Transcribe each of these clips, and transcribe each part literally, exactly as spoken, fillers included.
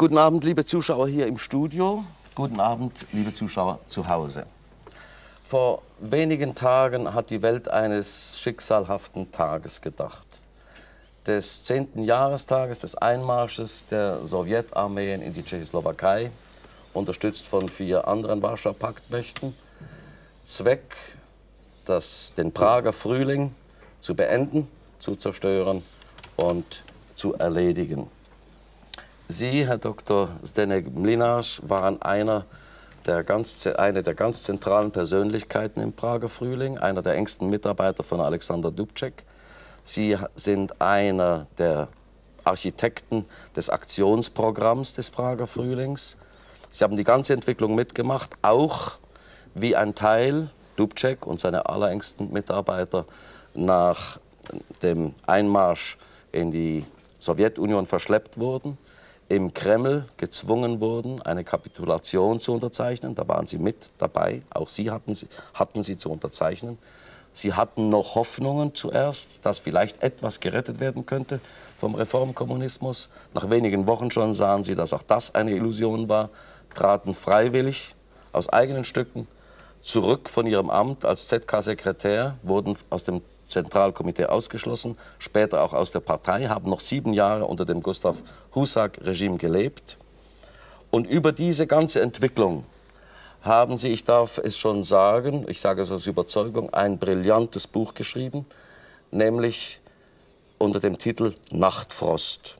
Guten Abend, liebe Zuschauer hier im Studio. Guten Abend, liebe Zuschauer zu Hause. Vor wenigen Tagen hat die Welt eines schicksalhaften Tages gedacht. Des zehnten Jahrestages des Einmarsches der Sowjetarmeen in die Tschechoslowakei, unterstützt von vier anderen Warschauer Paktmächten. Zweck, das, den Prager Frühling zu beenden, zu zerstören und zu erledigen. Sie, Herr Doktor Zdeněk Mlynář, waren einer der ganz, eine der ganz zentralen Persönlichkeiten im Prager Frühling, einer der engsten Mitarbeiter von Alexander Dubček. Sie sind einer der Architekten des Aktionsprogramms des Prager Frühlings. Sie haben die ganze Entwicklung mitgemacht, auch wie ein Teil, Dubček und seine allerengsten Mitarbeiter, nach dem Einmarsch in die Sowjetunion verschleppt wurden, im Kreml gezwungen wurden, eine Kapitulation zu unterzeichnen. Da waren Sie mit dabei, auch Sie hatten sie, hatten sie zu unterzeichnen. Sie hatten noch Hoffnungen zuerst, dass vielleicht etwas gerettet werden könnte vom Reformkommunismus. Nach wenigen Wochen schon sahen Sie, dass auch das eine Illusion war, traten freiwillig aus eigenen Stücken zurück von ihrem Amt als Z K-Sekretär, wurden aus dem Zentralkomitee ausgeschlossen, später auch aus der Partei, haben noch sieben Jahre unter dem Gustav Husak-Regime gelebt. Und über diese ganze Entwicklung haben Sie, ich darf es schon sagen, ich sage es aus Überzeugung, ein brillantes Buch geschrieben, nämlich unter dem Titel Nachtfrost.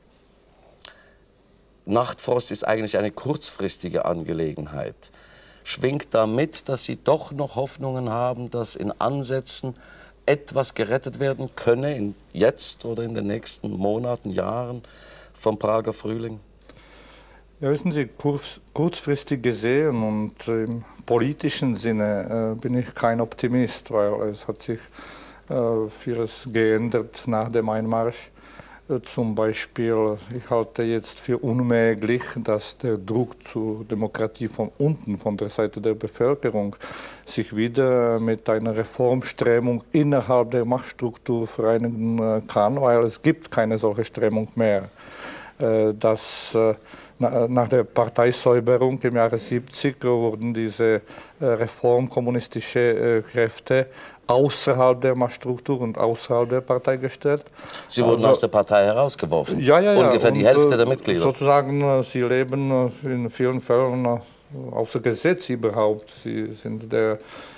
Nachtfrost ist eigentlich eine kurzfristige Angelegenheit. Schwingt damit, dass Sie doch noch Hoffnungen haben, dass in Ansätzen etwas gerettet werden könne, in jetzt oder in den nächsten Monaten, Jahren vom Prager Frühling? Ja, wissen Sie, kurz, kurzfristig gesehen und im politischen Sinne äh, bin ich kein Optimist, weil es hat sich äh, vieles geändert nach dem Einmarsch. Zum Beispiel, ich halte jetzt für unmöglich, dass der Druck zur Demokratie von unten, von der Seite der Bevölkerung, sich wieder mit einer Reformströmung innerhalb der Machtstruktur vereinigen kann, weil es gibt keine solche Strömung mehr. Das, nach der Parteisäuberung im Jahre siebzig wurden diese reformkommunistischen Kräfte außerhalb der Machtstruktur und außerhalb der Partei gestellt. Sie wurden also aus der Partei herausgeworfen? Ja, ja, ja. Ungefähr die Hälfte der Mitglieder? Sozusagen, sie leben in vielen Fällen außer Gesetz überhaupt. Sie sind der,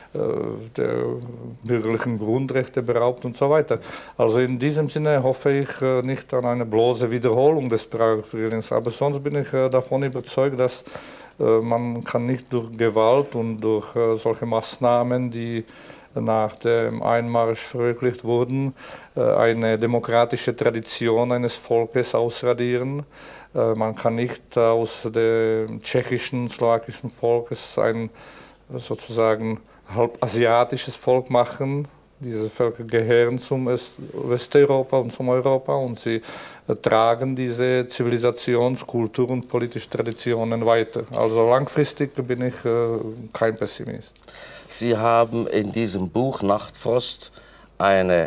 der bürgerlichen Grundrechte beraubt und so weiter. Also in diesem Sinne hoffe ich nicht an eine bloße Wiederholung des Prager Frühlings. Aber sonst bin ich davon überzeugt, dass man kann nicht durch Gewalt und durch solche Maßnahmen, die nach dem Einmarsch verwirklicht wurden, eine demokratische Tradition eines Volkes ausradieren. Man kann nicht aus dem tschechischen, slowakischen Volkes ein sozusagen halb asiatisches Volk machen. Diese Völker gehören zum Westeuropa und zum Europa und sie tragen diese Zivilisations-, Kultur- und politische Traditionen weiter. Also langfristig bin ich kein Pessimist. Sie haben in diesem Buch Nachtfrost eine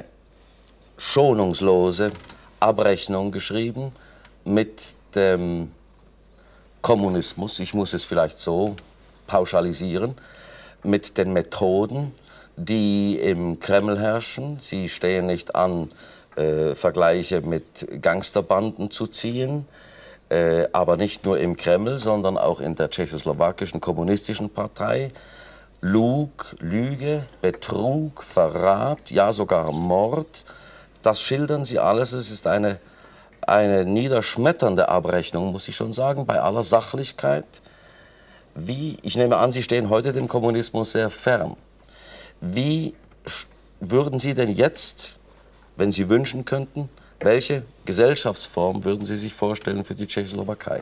schonungslose Abrechnung geschrieben mit dem Kommunismus, ich muss es vielleicht so pauschalisieren, mit den Methoden, die im Kreml herrschen. Sie stehen nicht an, äh, Vergleiche mit Gangsterbanden zu ziehen, äh, aber nicht nur im Kreml, sondern auch in der tschechoslowakischen kommunistischen Partei. Lug, Lüge, Betrug, Verrat, ja sogar Mord, das schildern Sie alles. Es ist eine, eine niederschmetternde Abrechnung, muss ich schon sagen, bei aller Sachlichkeit. Wie, ich nehme an, Sie stehen heute dem Kommunismus sehr fern. Wie würden Sie denn jetzt, wenn Sie wünschen könnten, welche Gesellschaftsform würden Sie sich vorstellen für die Tschechoslowakei?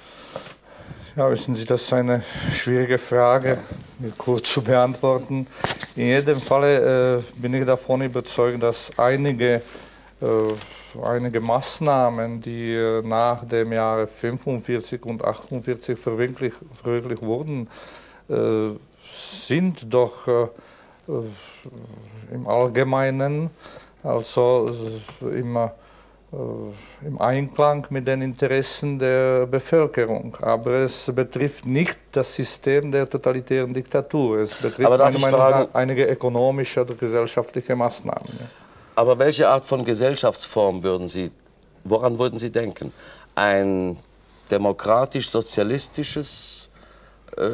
Ja, wissen Sie, das ist eine schwierige Frage, kurz zu beantworten. In jedem Fall äh, bin ich davon überzeugt, dass einige, äh, einige Maßnahmen, die äh, nach dem Jahre fünfundvierzig und achtundvierzig verwirklicht, verwirklicht wurden, äh, sind doch äh, im Allgemeinen, also immer äh, im Einklang mit den Interessen der Bevölkerung. Aber es betrifft nicht das System der totalitären Diktatur. Es betrifft Aber darf meiner ich Meinung fragen, nach einige ökonomische oder gesellschaftliche Maßnahmen. Ja. Aber welche Art von Gesellschaftsform würden Sie, woran würden Sie denken? Ein demokratisch-sozialistisches äh,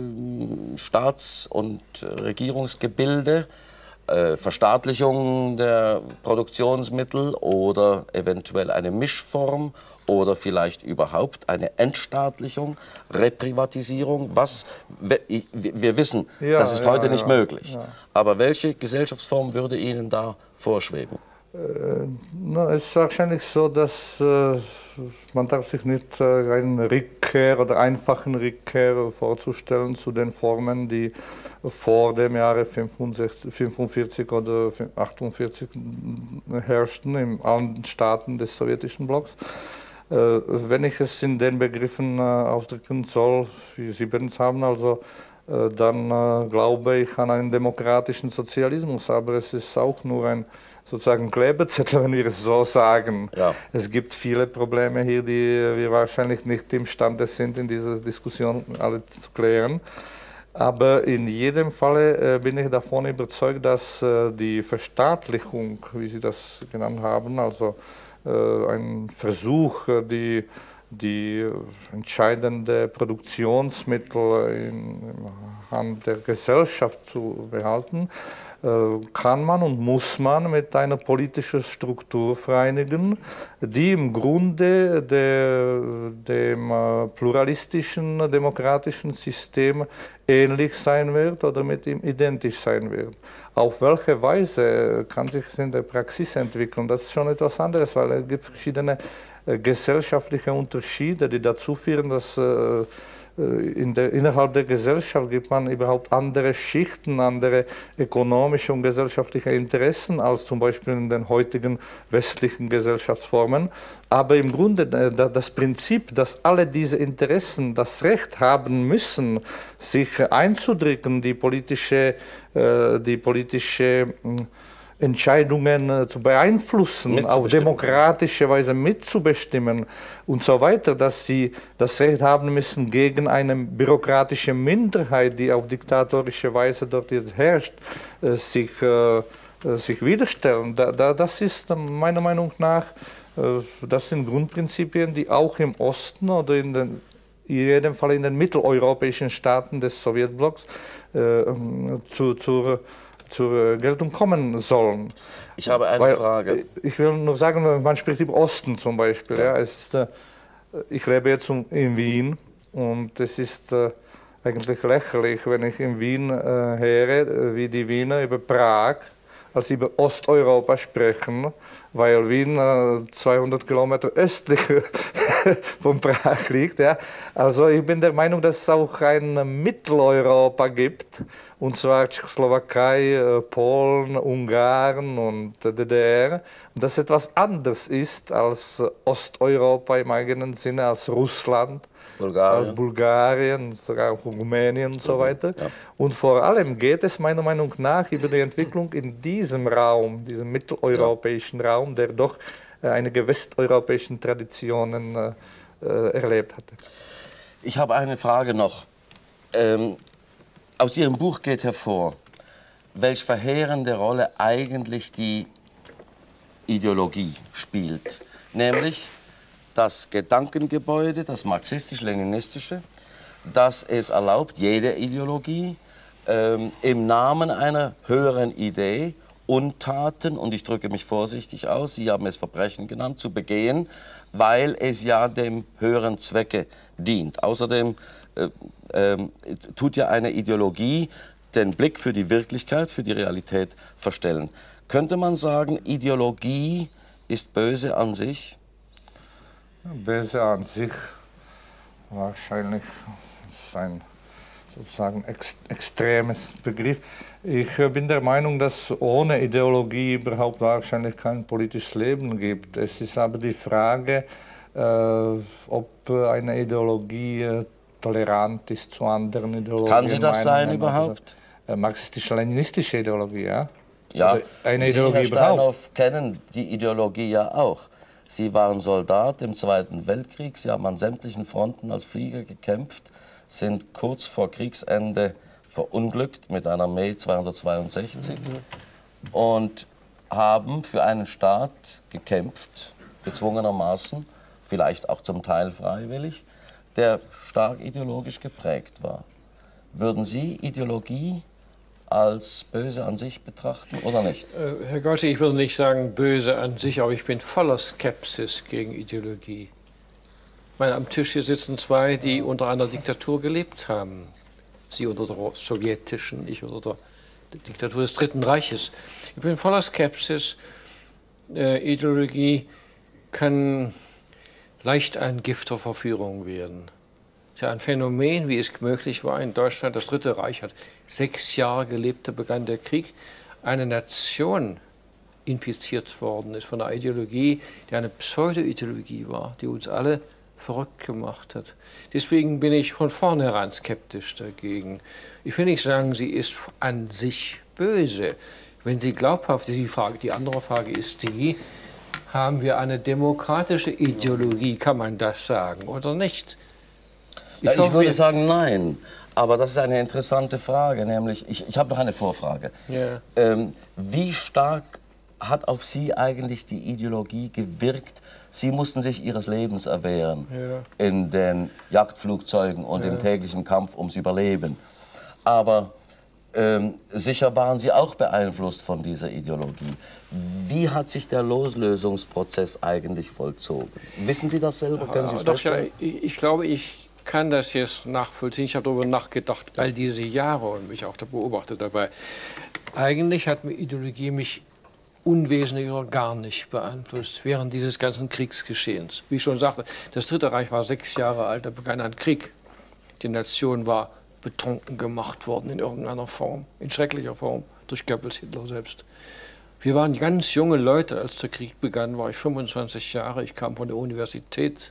Staats- und Regierungsgebilde, äh, Verstaatlichung der Produktionsmittel oder eventuell eine Mischform oder vielleicht überhaupt eine Entstaatlichung, Reprivatisierung? Was, wir wissen, Ja, das ist ja, heute nicht ja, möglich. ja. Aber welche Gesellschaftsform würde Ihnen da vorschweben? Äh, na, es ist wahrscheinlich so, dass äh, man darf sich nicht äh, eine Rückkehr oder einfachen Rückkehr vorzustellen zu den Formen, die vor dem Jahre fünfundvierzig oder achtundvierzig herrschten in allen Staaten des sowjetischen Blocks. Äh, wenn ich es in den Begriffen äh, ausdrücken soll, wie Sie es haben, also äh, dann äh, glaube ich an einen demokratischen Sozialismus, aber es ist auch nur ein sozusagen Klebezettel, wenn wir es so sagen. Ja. Es gibt viele Probleme hier, die wir wahrscheinlich nicht imstande sind, in dieser Diskussion alle zu klären. Aber in jedem Falle äh, bin ich davon überzeugt, dass äh, die Verstaatlichung, wie Sie das genannt haben, also äh, ein Versuch, äh, die, die entscheidende Produktionsmittel in, in Hand der Gesellschaft zu behalten, kann man und muss man mit einer politischen Struktur vereinigen, die im Grunde der, dem pluralistischen, demokratischen System ähnlich sein wird oder mit ihm identisch sein wird. Auf welche Weise kann sich es in der Praxis entwickeln? Das ist schon etwas anderes, weil es gibt verschiedene gesellschaftliche Unterschiede, die dazu führen, dass In der, innerhalb der Gesellschaft gibt man überhaupt andere Schichten, andere ökonomische und gesellschaftliche Interessen als zum Beispiel in den heutigen westlichen Gesellschaftsformen. Aber im Grunde das Prinzip, dass alle diese Interessen das Recht haben müssen, sich einzudrücken, die politische, die politische Entscheidungen zu beeinflussen, auf demokratische Weise mitzubestimmen und so weiter, dass sie das Recht haben müssen, gegen eine bürokratische Minderheit, die auf diktatorische Weise dort jetzt herrscht, sich, sich widerstellen. Das ist meiner Meinung nach, das sind Grundprinzipien, die auch im Osten oder in den in jedem Fall in den mitteleuropäischen Staaten des Sowjetblocks äh, zu, zur zur Geltung kommen sollen. Ich habe eine Weil, Frage. Ich will nur sagen, man spricht im Osten zum Beispiel. Ja. Ja, es ist, äh, ich lebe jetzt in Wien und es ist äh, eigentlich lächerlich, wenn ich in Wien äh, höre, wie die Wiener über Prag als über Osteuropa sprechen, weil Wien äh, zweihundert Kilometer östlich von Prag liegt. Ja. Also ich bin der Meinung, dass es auch ein Mitteleuropa gibt, und zwar Tschechoslowakei, äh, Polen, Ungarn und äh, D D R. Und das etwas anderes ist als Osteuropa im eigenen Sinne, als Russland, Bulgarien. als Bulgarien, sogar auch Rumänien und so weiter. Ja. Und vor allem geht es meiner Meinung nach über die Entwicklung in diesem Raum, diesem mitteleuropäischen ja. Raum, der doch äh, einige westeuropäischen Traditionen äh, erlebt hatte. Ich habe eine Frage noch. Ähm, aus Ihrem Buch geht hervor, welch verheerende Rolle eigentlich die Ideologie spielt. Nämlich das Gedankengebäude, das marxistisch-leninistische, das es erlaubt, jede Ideologie ähm, im Namen einer höheren Idee Untaten, und ich drücke mich vorsichtig aus, Sie haben es Verbrechen genannt, zu begehen, weil es ja dem höheren Zwecke dient. Außerdem äh, äh, tut ja eine Ideologie den Blick für die Wirklichkeit, für die Realität verstellen. Könnte man sagen, Ideologie ist böse an sich? Böse an sich wahrscheinlich ist ein sozusagen ex extremes Begriff. Ich bin der Meinung, dass ohne Ideologie überhaupt wahrscheinlich kein politisches Leben gibt. Es ist aber die Frage, äh, ob eine Ideologie äh, tolerant ist zu anderen Ideologien. Kann sie das sein überhaupt? Also, äh, marxistisch-leninistische Ideologie, ja? Ja, Oder eine Sie, Ideologie Herr überhaupt. Steinhoff, kennen die Ideologie ja auch. Sie waren Soldat im Zweiten Weltkrieg, Sie haben an sämtlichen Fronten als Flieger gekämpft, sind kurz vor Kriegsende verunglückt mit einer Me zweihundertzweiundsechzig mhm. und haben für einen Staat gekämpft, gezwungenermaßen, vielleicht auch zum Teil freiwillig, der stark ideologisch geprägt war. Würden Sie Ideologie als böse an sich betrachten oder nicht? Äh, Herr Gauthi, ich würde nicht sagen böse an sich, aber ich bin voller Skepsis gegen Ideologie. Ich meine, am Tisch hier sitzen zwei, die unter einer Diktatur gelebt haben. Sie unter der sowjetischen, ich unter der Diktatur des Dritten Reiches. Ich bin voller Skepsis. Äh, Ideologie kann leicht ein Gift der Verführung werden. Es ist ja ein Phänomen, wie es möglich war in Deutschland. Das Dritte Reich hat sechs Jahre gelebt, da begann der Krieg. Eine Nation infiziert worden ist von einer Ideologie, die eine Pseudo-Ideologie war, die uns alle verrückt gemacht hat. Deswegen bin ich von vornherein skeptisch dagegen. Ich will nicht sagen, sie ist an sich böse. Wenn sie glaubhaft ist, die Frage, die andere Frage ist die, haben wir eine demokratische Ideologie, kann man das sagen oder nicht? Ich, ja, ich hoffe, würde sagen nein, aber das ist eine interessante Frage, nämlich, ich, ich habe noch eine Vorfrage. Ja. Ähm, wie stark hat auf Sie eigentlich die Ideologie gewirkt? Sie mussten sich Ihres Lebens erwehren ja. in den Jagdflugzeugen und ja. im täglichen Kampf ums Überleben. Aber ähm, sicher waren Sie auch beeinflusst von dieser Ideologie. Wie hat sich der Loslösungsprozess eigentlich vollzogen? Wissen Sie das selber? Können Sie es Doch, ja, ich, ich glaube, ich kann das jetzt nachvollziehen. Ich habe darüber nachgedacht, all diese Jahre und mich auch da beobachtet dabei. Eigentlich hat mir Ideologie mich unwesentlich oder gar nicht beeinflusst während dieses ganzen Kriegsgeschehens. Wie ich schon sagte, das Dritte Reich war sechs Jahre alt, da begann ein Krieg. Die Nation war betrunken gemacht worden in irgendeiner Form, in schrecklicher Form, durch Goebbels, Hitler selbst. Wir waren ganz junge Leute, als der Krieg begann, war ich fünfundzwanzig Jahre, ich kam von der Universität.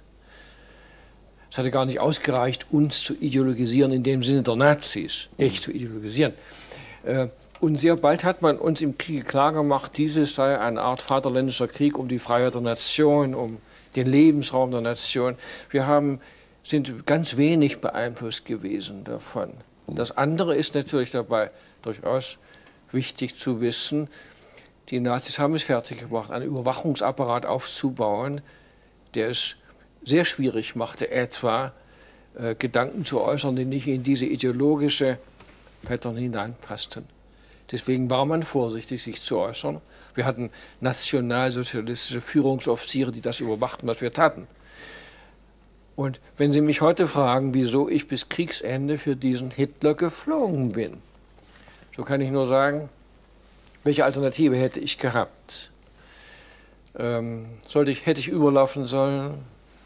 Es hatte gar nicht ausgereicht, uns zu ideologisieren in dem Sinne der Nazis, echt zu ideologisieren. Und sehr bald hat man uns im Krieg klargemacht, dieses sei eine Art vaterländischer Krieg um die Freiheit der Nation, um den Lebensraum der Nation. Wir haben, sind ganz wenig beeinflusst gewesen davon. Das andere ist natürlich dabei durchaus wichtig zu wissen, die Nazis haben es fertiggebracht, einen Überwachungsapparat aufzubauen, der es sehr schwierig machte, etwa äh, Gedanken zu äußern, die nicht in diese ideologische Pattern hineinpassten. Deswegen war man vorsichtig, sich zu äußern. Wir hatten nationalsozialistische Führungsoffiziere, die das überwachten, was wir taten. Und wenn Sie mich heute fragen, wieso ich bis Kriegsende für diesen Hitler geflogen bin, so kann ich nur sagen, welche Alternative hätte ich gehabt? Ähm, sollte ich, hätte ich überlaufen sollen?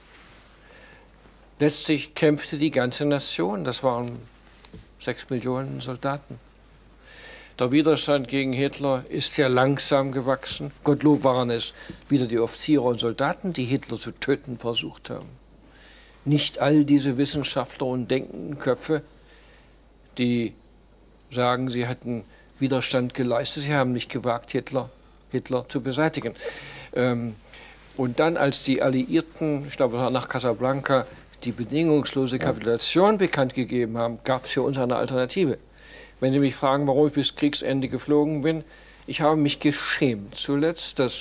Letztlich kämpfte die ganze Nation, das waren sechs Millionen Soldaten. Der Widerstand gegen Hitler ist sehr langsam gewachsen. Gottlob waren es wieder die Offiziere und Soldaten, die Hitler zu töten versucht haben. Nicht all diese Wissenschaftler und denkenden Köpfe, die sagen, sie hätten Widerstand geleistet, sie haben nicht gewagt, Hitler, Hitler zu beseitigen. Ähm, und dann, als die Alliierten, ich glaube nach Casablanca, die bedingungslose Kapitulation bekannt gegeben haben, gab es für uns eine Alternative. Wenn Sie mich fragen, warum ich bis Kriegsende geflogen bin, ich habe mich geschämt zuletzt, dass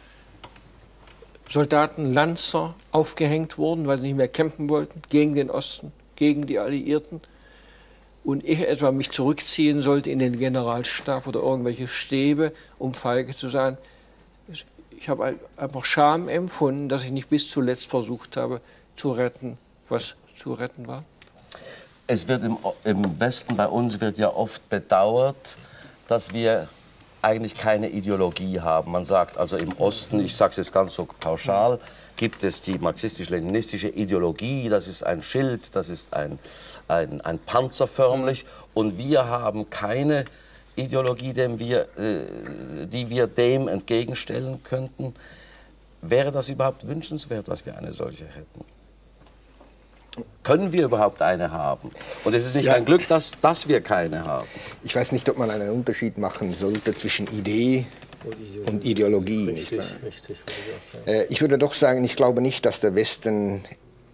Soldaten, Lanzer aufgehängt wurden, weil sie nicht mehr kämpfen wollten, gegen den Osten, gegen die Alliierten. Und ich etwa mich zurückziehen sollte in den Generalstab oder irgendwelche Stäbe, um feige zu sein. Ich habe einfach Scham empfunden, dass ich nicht bis zuletzt versucht habe, zu retten, was zu retten war. Es wird im, im Westen bei uns wird ja oft bedauert, dass wir eigentlich keine Ideologie haben. Man sagt also im Osten, ich sage es jetzt ganz so pauschal, gibt es die marxistisch-leninistische Ideologie, das ist ein Schild, das ist ein, ein, ein Panzer förmlich. Und wir haben keine Ideologie, dem wir, äh, die wir dem entgegenstellen könnten. Wäre das überhaupt wünschenswert, dass wir eine solche hätten? Können wir überhaupt eine haben? Und es ist nicht ja. ein Glück, dass, dass wir keine haben. Ich weiß nicht, ob man einen Unterschied machen sollte zwischen Idee und Ideologie. Richtig, nicht wahr? richtig, würde ich auch sagen. Äh, ich würde doch sagen, ich glaube nicht, dass der Westen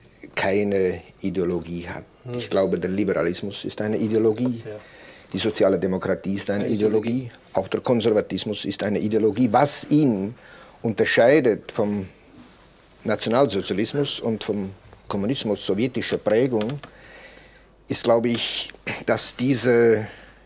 keine Ideologie hat. Hm. Ich glaube, der Liberalismus ist eine Ideologie. Ja. Die soziale Demokratie ist eine, eine Ideologie. Ideologie. Auch der Konservatismus ist eine Ideologie. Was ihn unterscheidet vom Nationalsozialismus und vom Kommunismus sowjetischer Prägung, ist, glaube ich, dass diese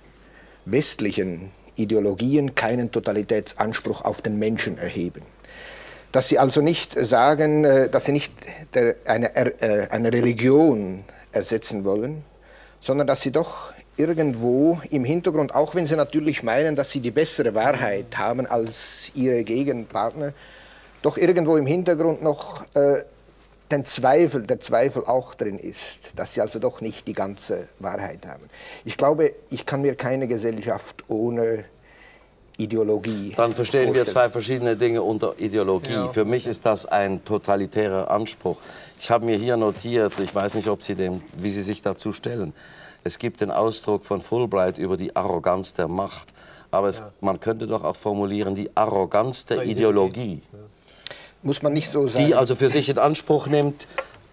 westlichen Ideologien keinen Totalitätsanspruch auf den Menschen erheben. Dass sie also nicht sagen, dass sie nicht eine, eine Religion ersetzen wollen, sondern dass sie doch irgendwo im Hintergrund, auch wenn sie natürlich meinen, dass sie die bessere Wahrheit haben als ihre Gegenpartner, doch irgendwo im Hintergrund noch äh, den Zweifel, der Zweifel auch drin ist, dass sie also doch nicht die ganze Wahrheit haben. Ich glaube, ich kann mir keine Gesellschaft ohne Ideologie Dann verstehen vorstellen. wir zwei verschiedene Dinge unter Ideologie. Ja. Für mich ist das ein totalitärer Anspruch. Ich habe mir hier notiert, ich weiß nicht, ob Sie dem, wie Sie sich dazu stellen. Es gibt den Ausdruck von Fulbright über die Arroganz der Macht. Aber es, ja. man könnte doch auch formulieren, die Arroganz der Ideologie. Ja. Muss man nicht so sagen. Die also für sich in Anspruch nimmt,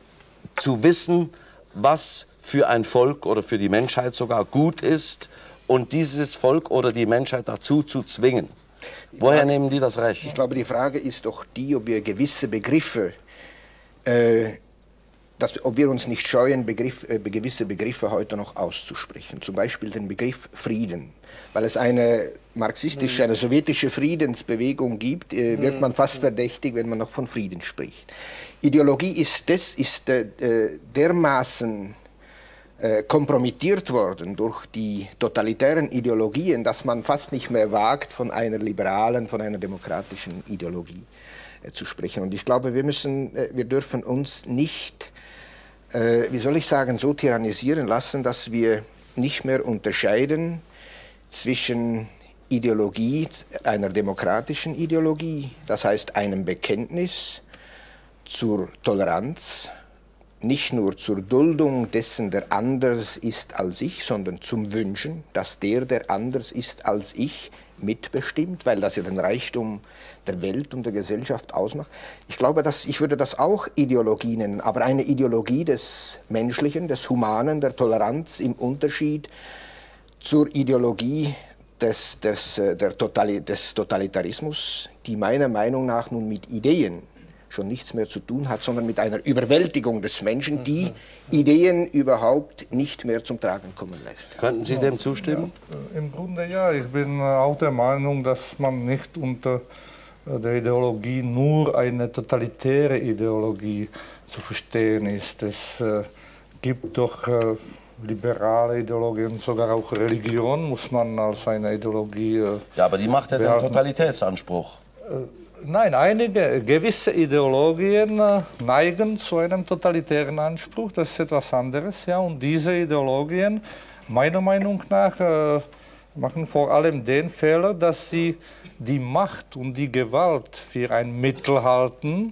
zu wissen, was für ein Volk oder für die Menschheit sogar gut ist und dieses Volk oder die Menschheit dazu zu zwingen. Woher Frage, nehmen die das Recht? Ich glaube, die Frage ist doch die, ob wir gewisse Begriffe, äh, dass, ob wir uns nicht scheuen, Begriff, äh, gewisse Begriffe heute noch auszusprechen. Zum Beispiel den Begriff Frieden. Weil es eine marxistische, eine sowjetische Friedensbewegung gibt, äh, wird man fast verdächtig, wenn man noch von Frieden spricht. Ideologie ist, das, ist äh, dermaßen äh, kompromittiert worden durch die totalitären Ideologien, dass man fast nicht mehr wagt, von einer liberalen, von einer demokratischen Ideologie äh, zu sprechen. Und ich glaube, wir müssen, äh, wir dürfen uns nicht, äh, wie soll ich sagen, so tyrannisieren lassen, dass wir nicht mehr unterscheiden zwischen Ideologie, einer demokratischen Ideologie, das heißt einem Bekenntnis zur Toleranz, nicht nur zur Duldung dessen, der anders ist als ich, sondern zum Wünschen, dass der, der anders ist als ich, mitbestimmt, weil das ja den Reichtum der Welt und der Gesellschaft ausmacht. Ich glaube, dass, ich würde das auch Ideologie nennen, aber eine Ideologie des Menschlichen, des Humanen, der Toleranz im Unterschied zur Ideologie des, des, der Totali des Totalitarismus, die meiner Meinung nach nun mit Ideen schon nichts mehr zu tun hat, sondern mit einer Überwältigung des Menschen, die Ideen überhaupt nicht mehr zum Tragen kommen lässt. Könnten Sie dem zustimmen? Ja, im Grunde ja. Ich bin auch der Meinung, dass man nicht unter der Ideologie nur eine totalitäre Ideologie zu verstehen ist. Es äh, gibt doch äh, liberale Ideologien, sogar auch Religion muss man als eine Ideologie äh, Ja, aber die macht ja den Totalitätsanspruch. Äh, nein, einige gewisse Ideologien äh, neigen zu einem totalitären Anspruch, das ist etwas anderes. Ja, und diese Ideologien, meiner Meinung nach, äh, machen vor allem den Fehler, dass sie die Macht und die Gewalt für ein Mittel halten,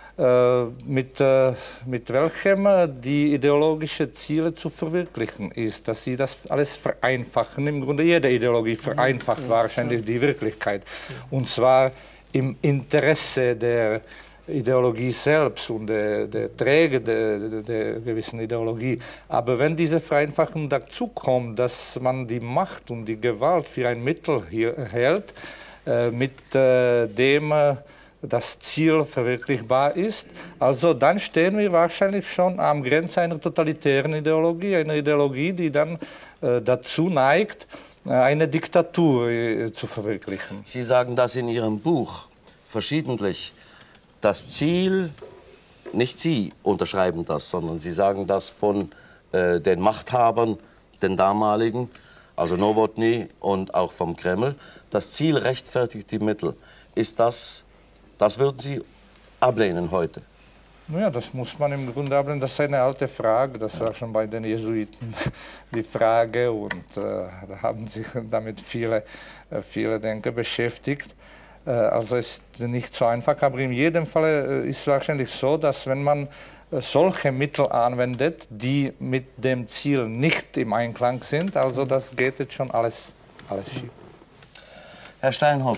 äh, mit, äh, mit welchem die ideologischen Ziele zu verwirklichen ist. Dass sie das alles vereinfachen. Im Grunde jede Ideologie vereinfacht wahrscheinlich die Wirklichkeit. Und zwar im Interesse der Ideologie selbst und der, der Träger der, der, der gewissen Ideologie. Aber wenn diese Vereinfachung dazu kommt, dass man die Macht und die Gewalt für ein Mittel hier hält, äh, mit äh, dem äh, das Ziel verwirklichbar ist, also dann stehen wir wahrscheinlich schon am Grenze einer totalitären Ideologie, einer Ideologie, die dann äh, dazu neigt, eine Diktatur äh, zu verwirklichen. Sie sagen das in Ihrem Buch verschiedentlich. Das Ziel, nicht Sie unterschreiben das, sondern Sie sagen das von äh, den Machthabern, den damaligen, also Nowotny und auch vom Kreml. Das Ziel rechtfertigt die Mittel. Ist das, das würden Sie ablehnen heute? Ja, das muss man im Grunde ablehnen. Das ist eine alte Frage. Das war schon bei den Jesuiten die Frage. Und äh, da haben sich damit viele, äh, viele Denker beschäftigt. Äh, also ist nicht so einfach. Aber in jedem Fall äh, ist es wahrscheinlich so, dass wenn man äh, solche Mittel anwendet, die mit dem Ziel nicht im Einklang sind, also das geht jetzt schon alles, alles schief. Herr Steinhoff,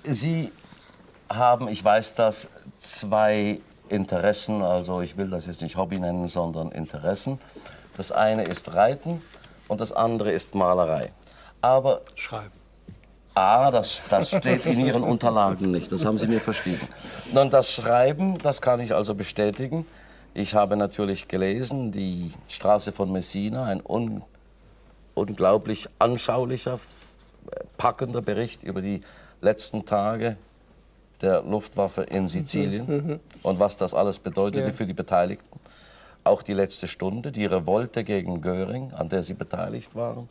Sie haben, ich weiß das, zwei Interessen, also ich will das jetzt nicht Hobby nennen, sondern Interessen. Das eine ist Reiten und das andere ist Malerei. Aber Schreiben. Ah, das, das steht in Ihren Unterlagen nicht, das haben Sie mir verschwiegen. Nun, das Schreiben, das kann ich also bestätigen. Ich habe natürlich gelesen, die Straße von Messina, ein un, unglaublich anschaulicher, packender Bericht über die letzten Tage der Luftwaffe in Sizilien mhm. und was das alles bedeutete ja. für die Beteiligten. Auch die letzte Stunde, die Revolte gegen Göring, an der Sie beteiligt waren.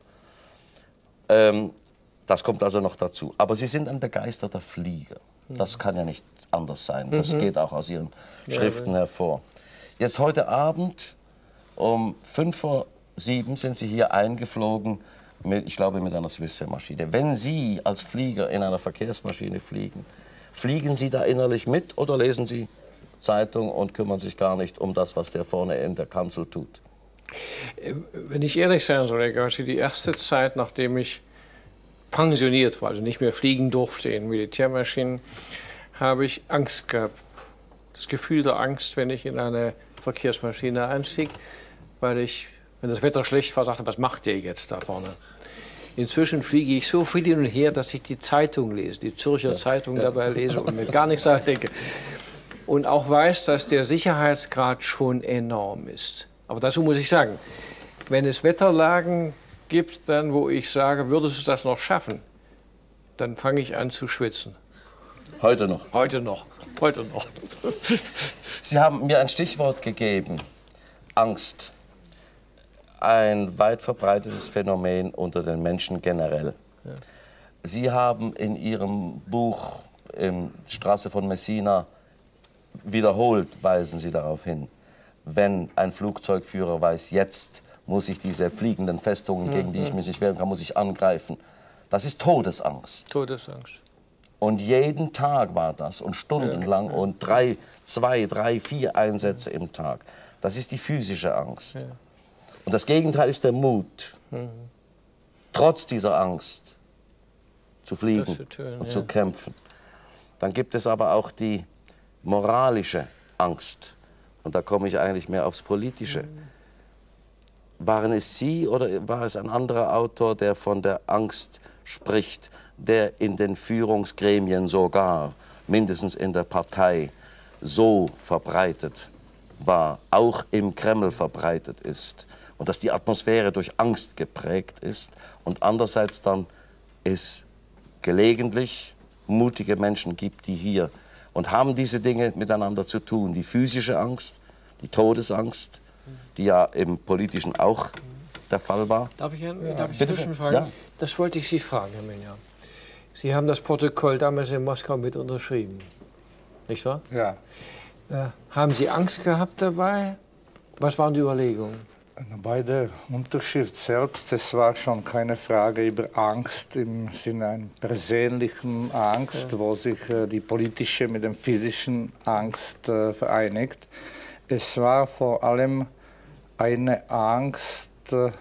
Ähm, das kommt also noch dazu. Aber Sie sind ein begeisterter Flieger. Das kann ja nicht anders sein. Das mhm. geht auch aus Ihren Schriften ja, hervor. Jetzt heute Abend um fünf vor sieben sind Sie hier eingeflogen, mit, ich glaube mit einer Swissair-Maschine. Wenn Sie als Flieger in einer Verkehrsmaschine fliegen, fliegen Sie da innerlich mit oder lesen Sie Zeitung und kümmern sich gar nicht um das, was der vorne in der Kanzel tut? Wenn ich ehrlich sein soll, Herr Garci, die erste Zeit, nachdem ich pensioniert war, also nicht mehr fliegen durfte in Militärmaschinen, habe ich Angst gehabt. Das Gefühl der Angst, wenn ich in eine Verkehrsmaschine einstieg, weil ich, wenn das Wetter schlecht war, dachte, was macht der jetzt da vorne? Inzwischen fliege ich so viel hin und her, dass ich die Zeitung lese, die Zürcher ja. Zeitung ja. dabei lese und mir gar nichts denke. Und auch weiß, dass der Sicherheitsgrad schon enorm ist. Aber dazu muss ich sagen, wenn es Wetterlagen gibt, dann, wo ich sage, würdest du das noch schaffen, dann fange ich an zu schwitzen. Heute noch? Heute noch, heute noch. Sie haben mir ein Stichwort gegeben, Angst. Ein weit verbreitetes Phänomen unter den Menschen generell. Ja. Sie haben in Ihrem Buch in Straße von Messina wiederholt, weisen Sie darauf hin, wenn ein Flugzeugführer weiß, jetzt muss ich diese fliegenden Festungen, mhm. gegen die ich mich nicht wehren kann, muss ich angreifen. Das ist Todesangst. Todesangst. Und jeden Tag war das und stundenlang ja. und drei, zwei, drei, vier Einsätze im Tag. Das ist die physische Angst. Ja. Und das Gegenteil ist der Mut, mhm. trotz dieser Angst zu fliegen zu tun, und ja. zu kämpfen. Dann gibt es aber auch die moralische Angst. Und da komme ich eigentlich mehr aufs Politische. Mhm. Waren es Sie oder war es ein anderer Autor, der von der Angst spricht, der in den Führungsgremien sogar, mindestens in der Partei, so verbreitet war, auch im Kreml verbreitet ist und dass die Atmosphäre durch Angst geprägt ist und andererseits dann es gelegentlich mutige Menschen gibt, die hier und haben diese Dinge miteinander zu tun, die physische Angst, die Todesangst, die ja im Politischen auch der Fall war. Darf ich, ein, ja. darf ich zwischenfragen? Ja. Das wollte ich Sie fragen, Herr Minja. Sie haben das Protokoll damals in Moskau mit unterschrieben, nicht wahr? Ja. Äh, haben Sie Angst gehabt dabei? Was waren die Überlegungen? Bei der Unterschrift selbst, es war schon keine Frage über Angst im Sinne einer persönlichen Angst, ja. wo sich äh, die politische mit der physischen Angst äh, vereinigt. Es war vor allem eine Angst äh,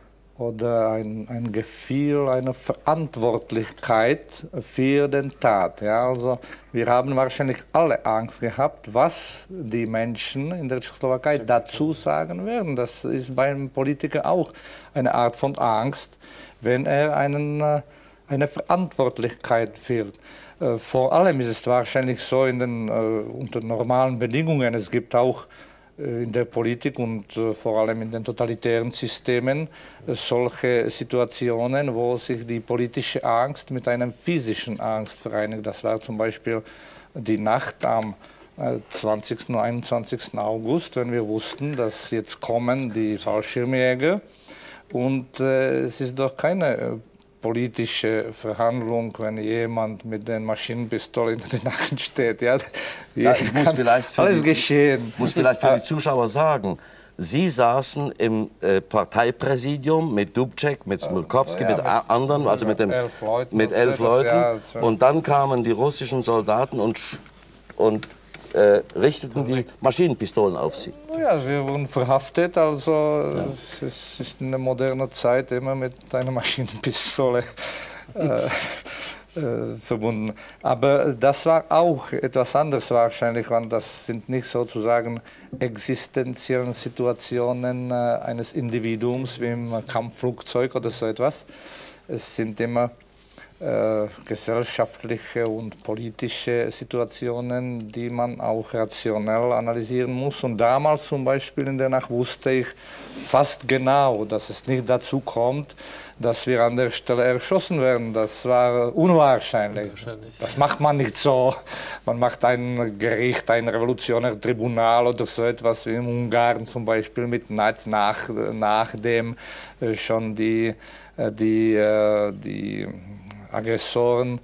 oder ein, ein Gefühl einer Verantwortlichkeit für den Tat. Ja, also wir haben wahrscheinlich alle Angst gehabt, was die Menschen in der Tschechoslowakei dazu sagen werden. Das ist beim Politiker auch eine Art von Angst, wenn er einen, eine Verantwortlichkeit führt. Vor allem ist es wahrscheinlich so in den, unter normalen Bedingungen. Es gibt auch in der Politik und äh, vor allem in den totalitären Systemen äh, solche Situationen, wo sich die politische Angst mit einer physischen Angst vereinigt. Das war zum Beispiel die Nacht am äh, zwanzigsten und einundzwanzigsten August, wenn wir wussten, dass jetzt kommen die Fallschirmjäger und äh, es ist doch keine äh, politische Verhandlung, wenn jemand mit den Maschinenpistolen in den Nacken steht. Ja, ja, ich muss vielleicht für alles die, geschehen. muss vielleicht für die Zuschauer sagen, Sie saßen im äh, Parteipräsidium mit Dubček, mit Smrkovský, ja, mit, mit anderen, also mit, dem, elf Leuten, mit elf Leuten. Ja, und dann kamen die russischen Soldaten und, und äh, richteten die Maschinenpistolen auf Sie. Ja, wir wurden verhaftet, also ja. Es ist in der modernen Zeit immer mit einer Maschinenpistole äh, äh, verbunden. Aber das war auch etwas anderes wahrscheinlich, weil das sind nicht sozusagen existenziellen Situationen äh, eines Individuums wie im Kampfflugzeug oder so etwas. Es sind immer äh, gesellschaftliche und politische Situationen, die man auch rationell analysieren muss. Und damals zum Beispiel in der Nacht wusste ich fast genau, dass es nicht dazu kommt, dass wir an der Stelle erschossen werden. Das war unwahrscheinlich. Das macht man nicht so. Man macht ein Gericht, ein revolutionäres Tribunal oder so etwas wie in Ungarn zum Beispiel, mit nach, nachdem schon die, die, die Aggressoren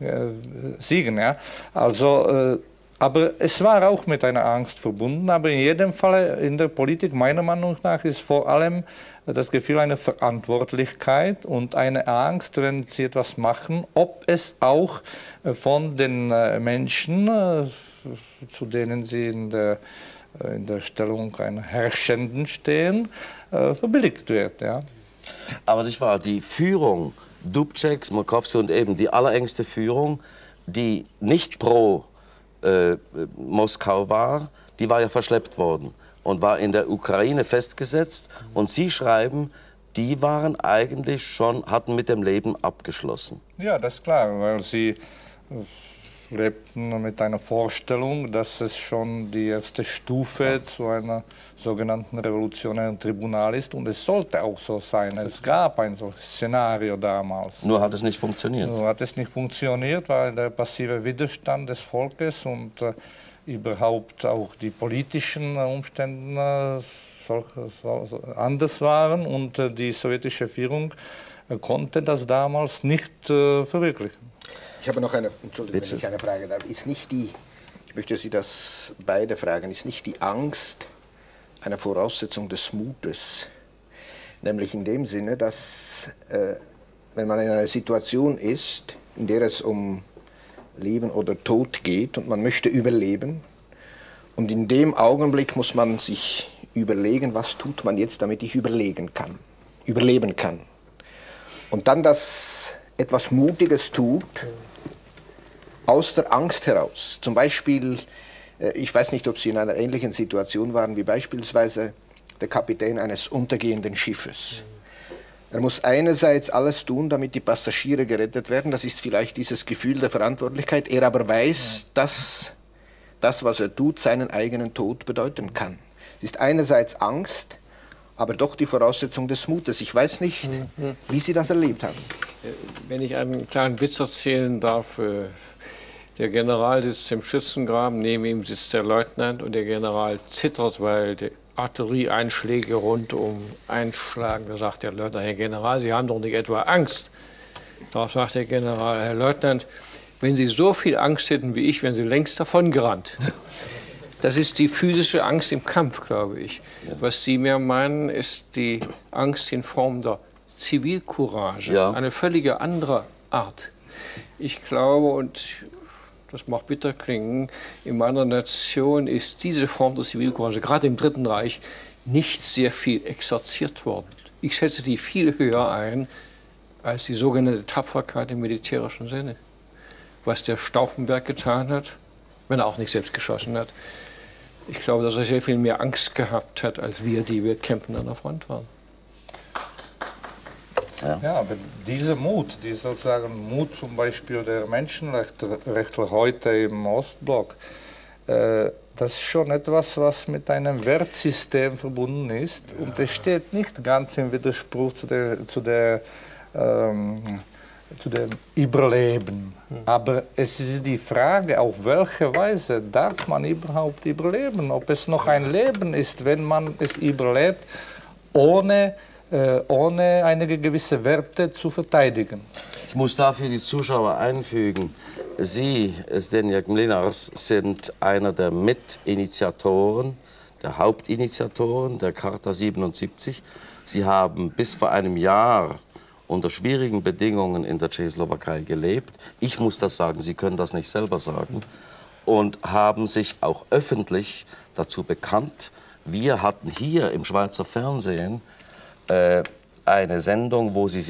siegen. Ja? Also, aber es war auch mit einer Angst verbunden. Aber in jedem Fall in der Politik, meiner Meinung nach, ist vor allem das Gefühl einer Verantwortlichkeit und eine Angst, wenn sie etwas machen, ob es auch von den Menschen, zu denen sie in der, in der Stellung einer Herrschenden stehen, verbilligt wird. Ja. Aber nicht wahr, die Führung, Dubček, Smrkovský und eben die allerengste Führung, die nicht pro äh, Moskau war, die war ja verschleppt worden und war in der Ukraine festgesetzt. Und Sie schreiben, die waren eigentlich schon, hatten mit dem Leben abgeschlossen. Ja, das ist klar, weil sie lebten mit einer Vorstellung, dass es schon die erste Stufe zu einer sogenannten revolutionären Tribunal ist. Und es sollte auch so sein. Es gab ein solches Szenario damals. Nur hat es nicht funktioniert. Nur hat es nicht funktioniert, weil der passive Widerstand des Volkes und äh, überhaupt auch die politischen Umstände äh, solche, so, anders waren. Und äh, die sowjetische Führung äh, konnte das damals nicht äh, verwirklichen. Ich habe noch eine, Entschuldigung, wenn ich eine Frage darf. Ist nicht die, ich möchte Sie das beide fragen, ist nicht die Angst eine Voraussetzung des Mutes? Nämlich in dem Sinne, dass, äh, wenn man in einer Situation ist, in der es um Leben oder Tod geht und man möchte überleben, und in dem Augenblick muss man sich überlegen, was tut man jetzt, damit ich überlegen kann, überleben kann. Und dann das etwas Mutiges tut, aus der Angst heraus. Zum Beispiel, ich weiß nicht, ob Sie in einer ähnlichen Situation waren, wie beispielsweise der Kapitän eines untergehenden Schiffes. Er muss einerseits alles tun, damit die Passagiere gerettet werden. Das ist vielleicht dieses Gefühl der Verantwortlichkeit. Er aber weiß, dass das, was er tut, seinen eigenen Tod bedeuten kann. Es ist einerseits Angst, aber doch die Voraussetzung des Mutes. Ich weiß nicht, wie Sie das erlebt haben. Wenn ich einen kleinen Witz erzählen darf, der General sitzt im Schützengraben, neben ihm sitzt der Leutnant und der General zittert, weil die Artillerieeinschläge rundum einschlagen. Da sagt der Leutnant, Herr General, Sie haben doch nicht etwa Angst. Darauf sagt der General, Herr Leutnant, wenn Sie so viel Angst hätten wie ich, wären Sie längst davongerannt. Das ist die physische Angst im Kampf, glaube ich. Was Sie mir meinen, ist die Angst in Form der Zivilcourage, ja. Eine völlige andere Art. Ich glaube, und das mag bitter klingen, in meiner Nation ist diese Form der Zivilcourage, gerade im Dritten Reich, nicht sehr viel exerziert worden. Ich schätze die viel höher ein als die sogenannte Tapferkeit im militärischen Sinne. Was der Stauffenberg getan hat, wenn er auch nicht selbst geschossen hat, ich glaube, dass er sehr viel mehr Angst gehabt hat, als wir, die wir kämpfen an der Front waren. Ja. Ja, aber dieser Mut, dieser sozusagen Mut zum Beispiel der Menschenrechtler heute im Ostblock, äh, das ist schon etwas, was mit einem Wertsystem verbunden ist. Ja. Und es steht nicht ganz im Widerspruch zu der, zu der ähm, zu dem Überleben. Mhm. Aber es ist die Frage, auf welche Weise darf man überhaupt überleben? Ob es noch ein Leben ist, wenn man es überlebt, ohne, äh, ohne einige gewisse Werte zu verteidigen. Ich muss dafür die Zuschauer einfügen. Sie, Zdeněk Mlynář, sind einer der Mitinitiatoren, der Hauptinitiatoren der Charta siebenundsiebzig. Sie haben bis vor einem Jahr unter schwierigen Bedingungen in der Tschechoslowakei gelebt. Ich muss das sagen, Sie können das nicht selber sagen. Und haben sich auch öffentlich dazu bekannt. Wir hatten hier im Schweizer Fernsehen äh, eine Sendung, wo Sie sich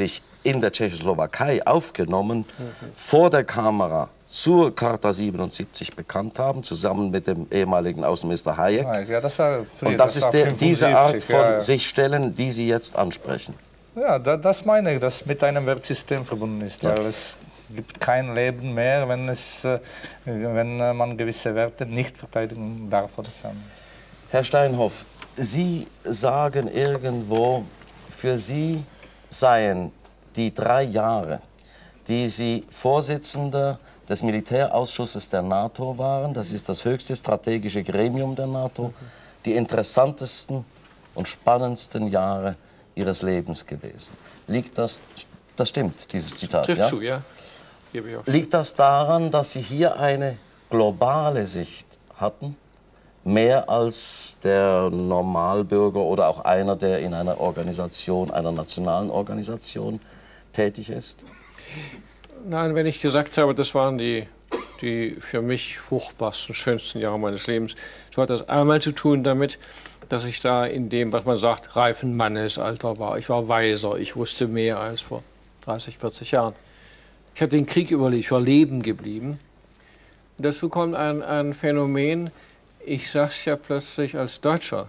in der Tschechoslowakei aufgenommen, mhm. vor der Kamera zur Charta siebenundsiebzig bekannt haben, zusammen mit dem ehemaligen Außenminister Hayek. Ja, das war früher, und das, das ist der, diese Art von ja, ja. sich stellen, die Sie jetzt ansprechen. Ja, da, das meine ich, das mit einem Wertsystem verbunden ist. Ja. Weil es gibt kein Leben mehr, wenn, es, wenn man gewisse Werte nicht verteidigen darf oder kann. Herr Steinhoff, Sie sagen irgendwo, für Sie seien die drei Jahre, die Sie Vorsitzender des Militärausschusses der NATO waren, das ist das höchste strategische Gremium der NATO, die interessantesten und spannendsten Jahre Ihres Lebens gewesen. Liegt das, das stimmt, dieses Zitat, Trifft ja? zu, ja. Gebe ich auch. Liegt das daran, dass Sie hier eine globale Sicht hatten, mehr als der Normalbürger oder auch einer, der in einer Organisation, einer nationalen Organisation tätig ist? Nein, wenn ich gesagt habe, das waren die, die für mich fruchtbarsten, schönsten Jahre meines Lebens, so hat das einmal zu tun damit, dass ich da in dem, was man sagt, reifen Mannesalter war. Ich war weiser, ich wusste mehr als vor dreißig, vierzig Jahren. Ich habe den Krieg überlebt, ich war leben geblieben. Und dazu kommt ein, ein Phänomen, ich saß ja plötzlich als Deutscher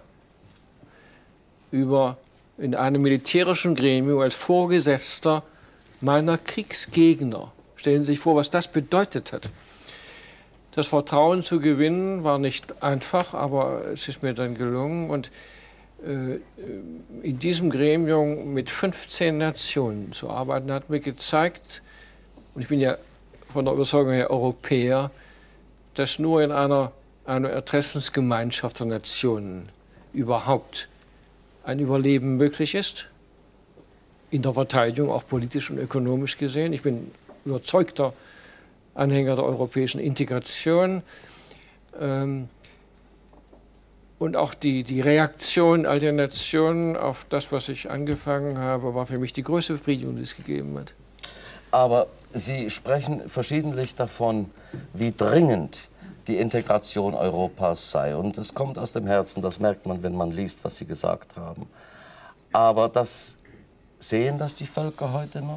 über, in einem militärischen Gremium als Vorgesetzter meiner Kriegsgegner. Stellen Sie sich vor, was das bedeutet hat. Das Vertrauen zu gewinnen war nicht einfach, aber es ist mir dann gelungen. Und äh, in diesem Gremium mit fünfzehn Nationen zu arbeiten, hat mir gezeigt, und ich bin ja von der Überzeugung her Europäer, dass nur in einer, einer Interessensgemeinschaft der Nationen überhaupt ein Überleben möglich ist. In der Verteidigung, auch politisch und ökonomisch gesehen. Ich bin überzeugter Anhänger der europäischen Integration. Ähm, und auch die, die Reaktion all der Nationen auf das, was ich angefangen habe, war für mich die größte Befriedigung, die es gegeben hat. Aber Sie sprechen verschiedentlich davon, wie dringend die Integration Europas sei. Und es kommt aus dem Herzen, das merkt man, wenn man liest, was Sie gesagt haben. Aber das, sehen das die Völker heute noch?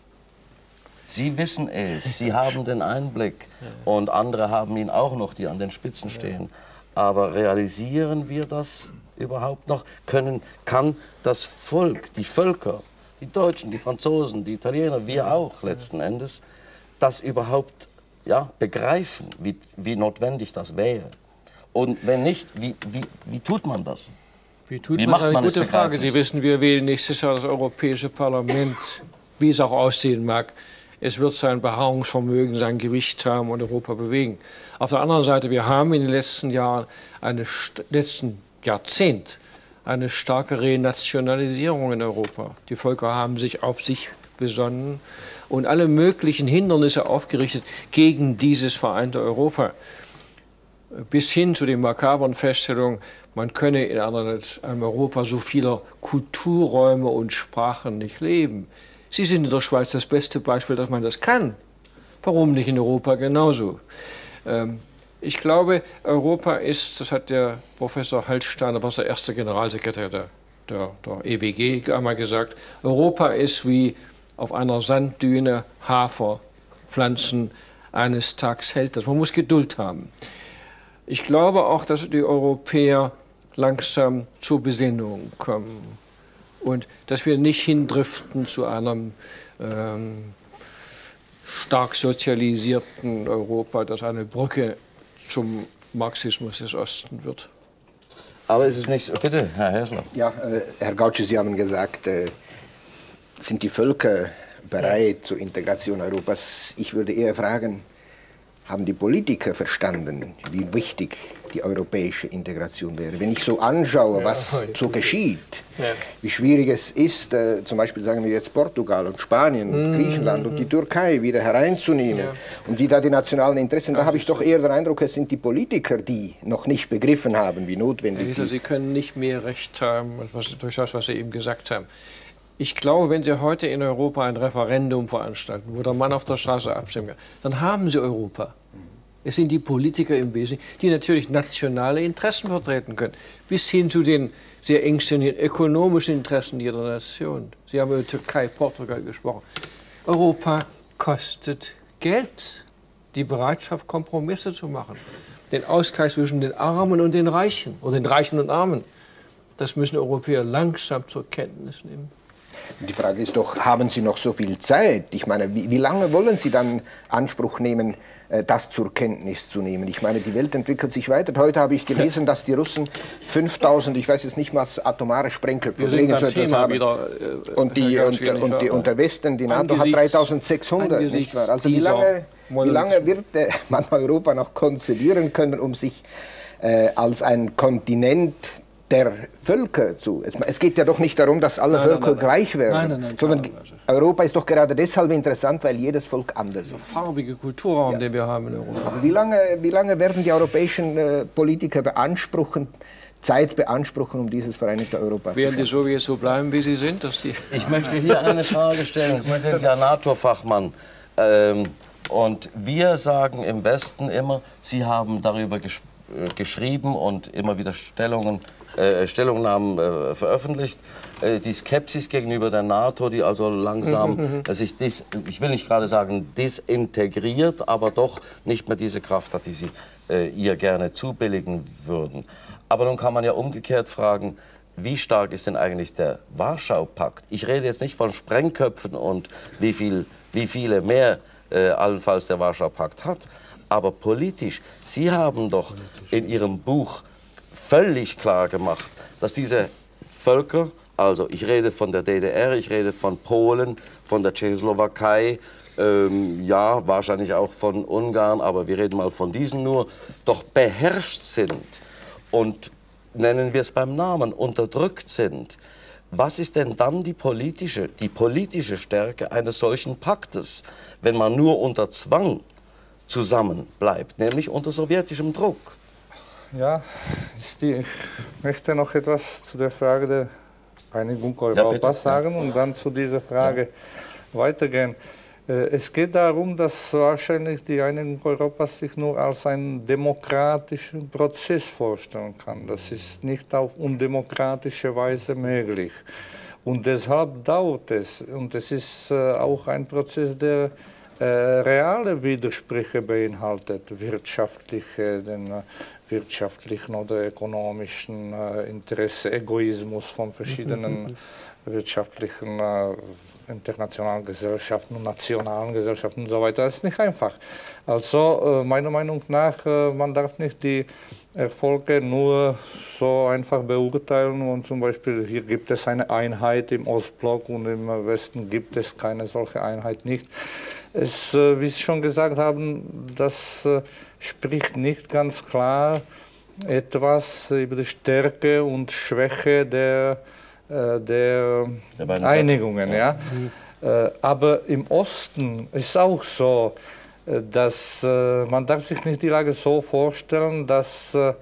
Sie wissen es, Sie haben den Einblick und andere haben ihn auch noch, die an den Spitzen stehen. Aber realisieren wir das überhaupt noch? Können, kann das Volk, die Völker, die Deutschen, die Franzosen, die Italiener, wir auch letzten Endes, das überhaupt ja, begreifen, wie, wie notwendig das wäre? Und wenn nicht, wie, wie, wie tut man das? Wie tut wie man macht das? man Eine gute es Frage. begreiflich? Sie wissen, wir wählen nächstes Jahr das Europäische Parlament, wie es auch aussehen mag. Es wird sein Beharrungsvermögen, sein Gewicht haben und Europa bewegen. Auf der anderen Seite, wir haben in den letzten Jahren, eine, letzten Jahrzehnt, eine starke Renationalisierung in Europa. Die Völker haben sich auf sich besonnen und alle möglichen Hindernisse aufgerichtet gegen dieses vereinte Europa. Bis hin zu den makabren Feststellungen, man könne in einem Europa so vieler Kulturräume und Sprachen nicht leben. Sie sind in der Schweiz das beste Beispiel, dass man das kann. Warum nicht in Europa genauso? Ähm, ich glaube, Europa ist, das hat der Professor Hallsteiner, was der erste Generalsekretär der, der, der E W G einmal gesagt, Europa ist wie auf einer Sanddüne Hafer pflanzen, eines Tages hält das. Man muss Geduld haben. Ich glaube auch, dass die Europäer langsam zur Besinnung kommen. Und dass wir nicht hindriften zu einem ähm, stark sozialisierten Europa, das eine Brücke zum Marxismus des Ostens wird. Aber ist es nicht so? Bitte, Herr Häsler. Ja, äh, Herr Gautschi, Sie haben gesagt, äh, sind die Völker bereit ja. zur Integration Europas? Ich würde eher fragen, haben die Politiker verstanden, wie wichtig die europäische Integration wäre? Wenn ich so anschaue, was so geschieht, ja. wie schwierig es ist, äh, zum Beispiel sagen wir jetzt Portugal und Spanien und mm, Griechenland mm, und die Türkei wieder hereinzunehmen ja. und wie da die nationalen Interessen, da habe ich doch eher den Eindruck, es sind die Politiker, die noch nicht begriffen haben, wie notwendig Herr Wiesler, Sie können nicht mehr Recht haben was, durch das, was Sie eben gesagt haben. Ich glaube, wenn Sie heute in Europa ein Referendum veranstalten, wo der Mann auf der Straße abstimmen kann, dann haben Sie Europa. Es sind die Politiker im Wesentlichen, die natürlich nationale Interessen vertreten können, bis hin zu den sehr engständigen ökonomischen Interessen jeder Nation. Sie haben über Türkei, Portugal gesprochen. Europa kostet Geld, die Bereitschaft, Kompromisse zu machen, den Ausgleich zwischen den Armen und den Reichen oder den Reichen und Armen. Das müssen Europäer langsam zur Kenntnis nehmen. Die Frage ist doch, haben Sie noch so viel Zeit? Ich meine, wie, wie lange wollen Sie dann Anspruch nehmen, das zur Kenntnis zu nehmen? Ich meine, die Welt entwickelt sich weiter. Heute habe ich gelesen, dass die Russen fünftausend, ich weiß jetzt nicht mal, atomare Sprengköpfe Wir sind beim Thema wieder, äh, und, die, und, und, die, und der Westen, die NATO hat dreitausendsechshundert, nicht wahr? Also wie lange, wie lange wird äh, man Europa noch konzidieren können, um sich äh, als ein Kontinent der Völker zu. Es geht ja doch nicht darum, dass alle nein, Völker nein, nein, gleich werden, nein, nein, nein, sondern Europa ist doch gerade deshalb interessant, weil jedes Volk anders ist. Farbige Kulturraum, ja. den wir haben in Europa. Aber wie lange, wie lange werden die europäischen äh, Politiker beanspruchen, Zeit beanspruchen, um dieses vereinigte Europa werden zu schaffen? Werden die Sowjets so bleiben, wie sie sind? Dass die ich möchte hier eine Frage stellen. Sie sind ja NATO-Fachmann. Ähm, und wir sagen im Westen immer, Sie haben darüber gesprochen, geschrieben und immer wieder Stellungen, äh, Stellungnahmen äh, veröffentlicht. Äh, die Skepsis gegenüber der NATO, die also langsam mhm. äh, sich, dis, ich will nicht gerade sagen disintegriert, aber doch nicht mehr diese Kraft hat, die Sie äh, ihr gerne zubilligen würden. Aber nun kann man ja umgekehrt fragen, wie stark ist denn eigentlich der Warschau-Pakt? Ich rede jetzt nicht von Sprengköpfen und wie, viel, wie viele mehr äh, allenfalls der Warschau-Pakt hat. Aber politisch, Sie haben doch politisch. in Ihrem Buch völlig klar gemacht, dass diese Völker, also ich rede von der D D R, ich rede von Polen, von der Tschechoslowakei, ähm, ja, wahrscheinlich auch von Ungarn, aber wir reden mal von diesen nur, doch beherrscht sind und, nennen wir es beim Namen, unterdrückt sind. Was ist denn dann die politische, die politische Stärke eines solchen Paktes, wenn man nur unter Zwang zusammen bleibt, nämlich unter sowjetischem Druck? Ja, die, ich möchte noch etwas zu der Frage der Einigung Europas ja, sagen und dann zu dieser Frage ja. weitergehen. Es geht darum, dass wahrscheinlich die Einigung Europas sich nur als einen demokratischen Prozess vorstellen kann. Das ist nicht auf undemokratische Weise möglich. Und deshalb dauert es. Und es ist auch ein Prozess, der Äh, reale Widersprüche beinhaltet, wirtschaftliche, den äh, wirtschaftlichen oder ökonomischen äh, Interesse, Egoismus von verschiedenen wirtschaftlichen äh, internationalen Gesellschaften und nationalen Gesellschaften und so weiter. Das ist nicht einfach. Also äh, meiner Meinung nach, äh, man darf nicht die Erfolge nur so einfach beurteilen und zum Beispiel hier gibt es eine Einheit im Ostblock und im Westen gibt es keine solche Einheit nicht. Es, äh, wie Sie schon gesagt haben, das äh, spricht nicht ganz klar etwas über die Stärke und Schwäche der, äh, der Einigungen. Ja. Ja. Äh, aber im Osten ist auch so, äh, dass äh, man darf sich nicht die Lage so vorstellen, dass äh,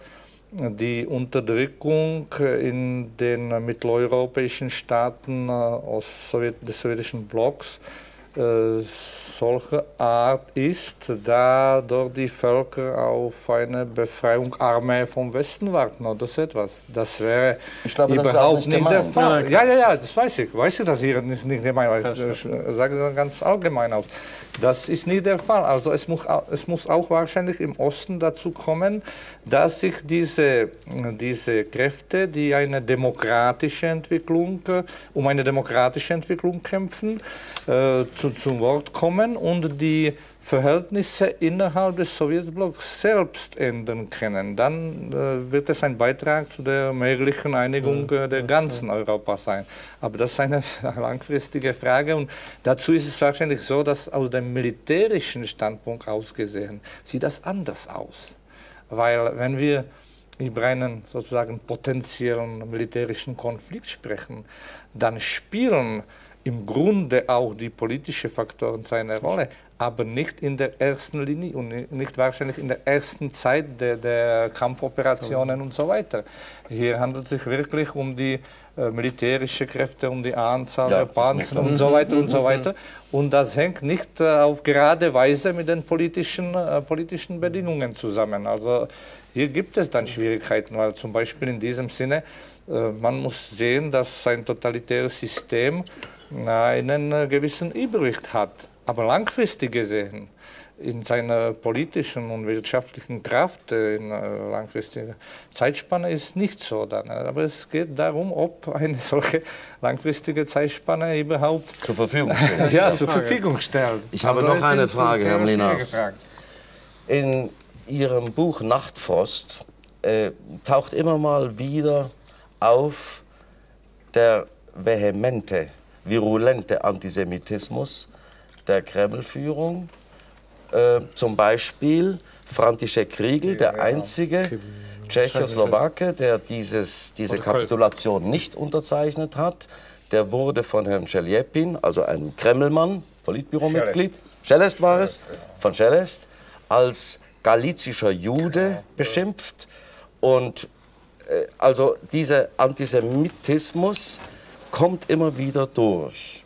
die Unterdrückung in den mitteleuropäischen Staaten äh, aus Sowjet, des sowjetischen Blocks äh, solche Art ist, da dort die Völker auf eine Befreiung Armee vom Westen warten oder so etwas. Das wäre glaube, überhaupt das nicht, nicht der Fall. Ja, ja, ja, das weiß ich. Weiß ich, dass hier ist nicht gemeint. Ich sage das ganz allgemein aus. Das ist nicht der Fall. Also es muss, es muss auch wahrscheinlich im Osten dazu kommen, dass sich diese, diese Kräfte, die eine demokratische Entwicklung, um eine demokratische Entwicklung kämpfen, äh, zu, zum Wort kommen und die Verhältnisse innerhalb des Sowjetblocks selbst ändern können. Dann äh, wird es ein Beitrag zu der möglichen Einigung äh, der ganzen Europa sein. Aber das ist eine langfristige Frage und dazu ist es wahrscheinlich so, dass aus dem militärischen Standpunkt aus gesehen sieht das anders aus. Weil wenn wir über einen sozusagen potenziellen militärischen Konflikt sprechen, dann spielen im Grunde auch die politischen Faktoren seine Rolle. aber nicht in der ersten Linie und nicht wahrscheinlich in der ersten Zeit der, der Kampfoperationen und so weiter. Hier handelt es sich wirklich um die äh, militärischen Kräfte, um die Anzahl Ja, der das ist Panzer mir und so weiter und so weiter. Und das hängt nicht äh, auf gerade Weise mit den politischen, äh, politischen Bedingungen zusammen. Also hier gibt es dann Schwierigkeiten, weil zum Beispiel in diesem Sinne, äh, man muss sehen, dass ein totalitäres System äh, einen äh, gewissen Übergewicht hat. Aber langfristig gesehen, in seiner politischen und wirtschaftlichen Kraft, in einer langfristigen Zeitspanne ist nicht so. Dann. Aber es geht darum, ob eine solche langfristige Zeitspanne überhaupt zur Verfügung stellt. ja, zur Verfügung stellt. Ich habe also noch eine sind, Frage, Herr Mlinas. In Ihrem Buch Nachtfrost äh, taucht immer mal wieder auf der vehemente, virulente Antisemitismus der Kremlführung. Äh, zum Beispiel František Kriegl, der einzige Tschechoslowake, der dieses, diese Kapitulation nicht unterzeichnet hat. Der wurde von Herrn Šeljepin, also einem Kremlmann, Politbüromitglied, Šelest war es, von Šelest, als galizischer Jude beschimpft. Und äh, also dieser Antisemitismus kommt immer wieder durch.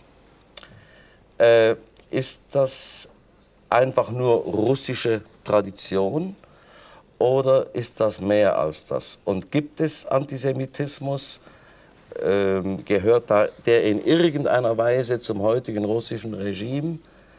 Äh, Ist das einfach nur russische Tradition oder ist das mehr als das? Und gibt es Antisemitismus, ähm, gehört da, der in irgendeiner Weise zum heutigen russischen Regime?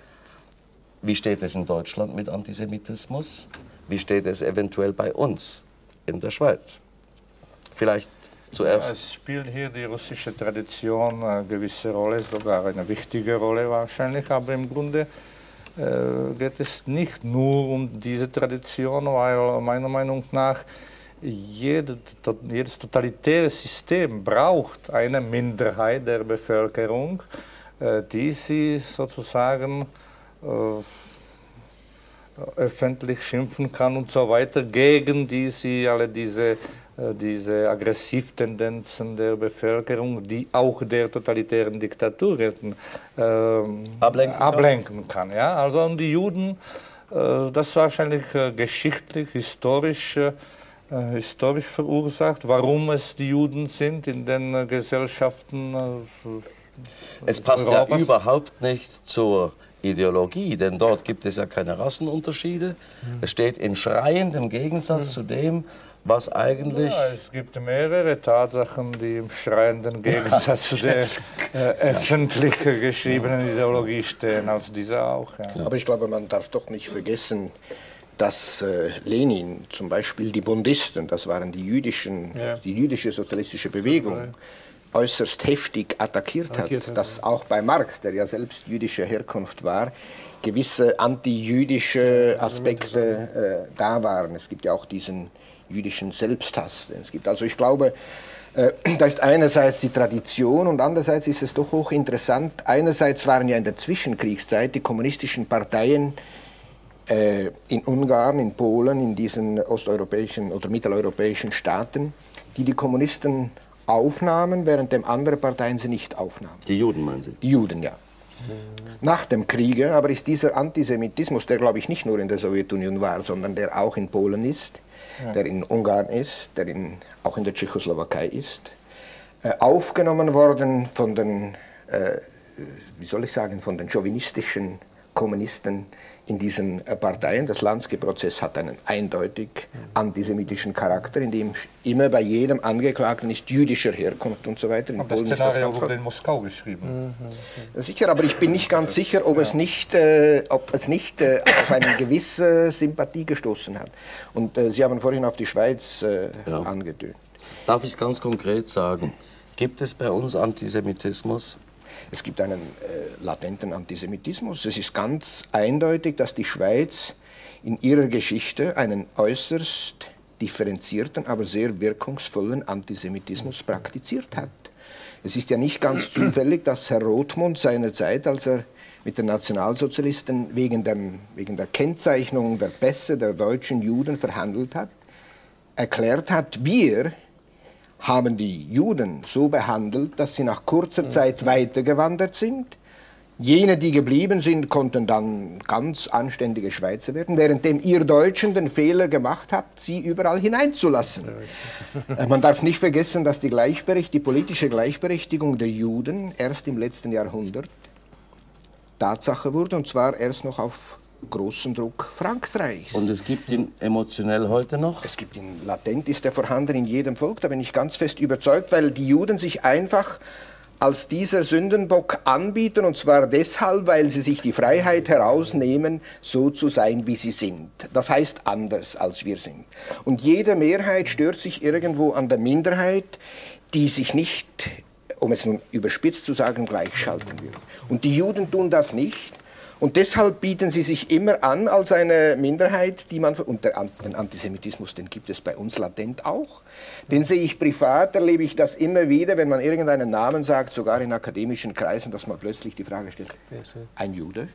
Wie steht es in Deutschland mit Antisemitismus? Wie steht es eventuell bei uns in der Schweiz? Vielleicht zuerst. Ja, es spielt hier die russische Tradition eine gewisse Rolle, sogar eine wichtige Rolle wahrscheinlich, aber im Grunde äh, geht es nicht nur um diese Tradition, weil meiner Meinung nach jede, jedes totalitäre System braucht eine Minderheit der Bevölkerung, äh, die sie sozusagen äh, öffentlich schimpfen kann und so weiter, gegen die sie alle diese diese Aggressivtendenzen der Bevölkerung, die auch der totalitären Diktaturen ähm, ablenken, ablenken kann. Ja? Also und die Juden, äh, das ist wahrscheinlich äh, geschichtlich, historisch, äh, historisch verursacht, warum es die Juden sind in den äh, Gesellschaften. Äh, es passt Europas. ja überhaupt nicht zur Ideologie, denn dort gibt es ja keine Rassenunterschiede. Mhm. Es steht in schreiendem Gegensatz mhm. zu dem, was eigentlich... Ja, es gibt mehrere Tatsachen, die im schreienden Gegensatz zu der äh, öffentlich geschriebenen Ideologie stehen, also diese auch. Ja. Aber ich glaube, man darf doch nicht vergessen, dass äh, Lenin zum Beispiel die Bundisten, das waren die, jüdischen, ja. die jüdische sozialistische Bewegung, äußerst heftig attackiert, attackiert hat, dass auch bei Marx, der ja selbst jüdischer Herkunft war, gewisse antijüdische Aspekte äh, da waren. Es gibt ja auch diesen jüdischen Selbsthass. Es gibt also, ich glaube, äh, da ist einerseits die Tradition und andererseits ist es doch hochinteressant. Einerseits waren ja in der Zwischenkriegszeit die kommunistischen Parteien äh, in Ungarn, in Polen, in diesen osteuropäischen oder mitteleuropäischen Staaten, die die Kommunisten aufnahmen, während dem andere Parteien sie nicht aufnahmen. Die Juden, meinen Sie? Die Juden, ja. Nach dem Kriege aber ist dieser Antisemitismus, der glaube ich nicht nur in der Sowjetunion war, sondern der auch in Polen ist, ja. der in Ungarn ist, der in, auch in der Tschechoslowakei ist, äh, aufgenommen worden von den, äh, wie soll ich sagen, von den chauvinistischen Kommunisten in diesen äh, Parteien. Das Lansky-Prozess hat einen eindeutig antisemitischen Charakter, in dem immer bei jedem Angeklagten ist jüdischer Herkunft und so weiter. In aber Polen das Szenario ist das wurde in Moskau geschrieben. Mhm. Sicher, aber ich bin nicht ganz sicher, ob ja. es nicht, äh, ob es nicht äh, auf eine gewisse Sympathie gestoßen hat. Und äh, Sie haben vorhin auf die Schweiz äh, ja. angetönt. Darf ich ganz konkret sagen, gibt es bei uns Antisemitismus? Es gibt einen äh, latenten Antisemitismus. Es ist ganz eindeutig, dass die Schweiz in ihrer Geschichte einen äußerst differenzierten, aber sehr wirkungsvollen Antisemitismus praktiziert hat. Es ist ja nicht ganz zufällig, dass Herr Rothmund seinerzeit, als er mit den Nationalsozialisten wegen, dem, wegen der Kennzeichnung der Pässe der deutschen Juden verhandelt hat, erklärt hat, wir haben die Juden so behandelt, dass sie nach kurzer Zeit weitergewandert sind, Jene, die geblieben sind, konnten dann ganz anständige Schweizer werden, währenddem ihr Deutschen den Fehler gemacht habt, sie überall hineinzulassen. Ja, man darf nicht vergessen, dass die, Gleichberechtigung, die politische Gleichberechtigung der Juden erst im letzten Jahrhundert Tatsache wurde, und zwar erst noch auf großen Druck Frankreichs. Und es gibt ihn emotionell heute noch? Es gibt ihn, latent ist er vorhanden in jedem Volk, da bin ich ganz fest überzeugt, weil die Juden sich einfach als dieser Sündenbock anbieten, und zwar deshalb, weil sie sich die Freiheit herausnehmen, so zu sein, wie sie sind. Das heißt anders, als wir sind. Und jede Mehrheit stört sich irgendwo an der Minderheit, die sich nicht, um es nun überspitzt zu sagen, gleichschalten will. Und die Juden tun das nicht. Und deshalb bieten sie sich immer an als eine Minderheit, die man... Und der, den Antisemitismus, den gibt es bei uns latent auch. Den sehe ich privat, erlebe ich das immer wieder, wenn man irgendeinen Namen sagt, sogar in akademischen Kreisen, dass man plötzlich die Frage stellt, ein Jude?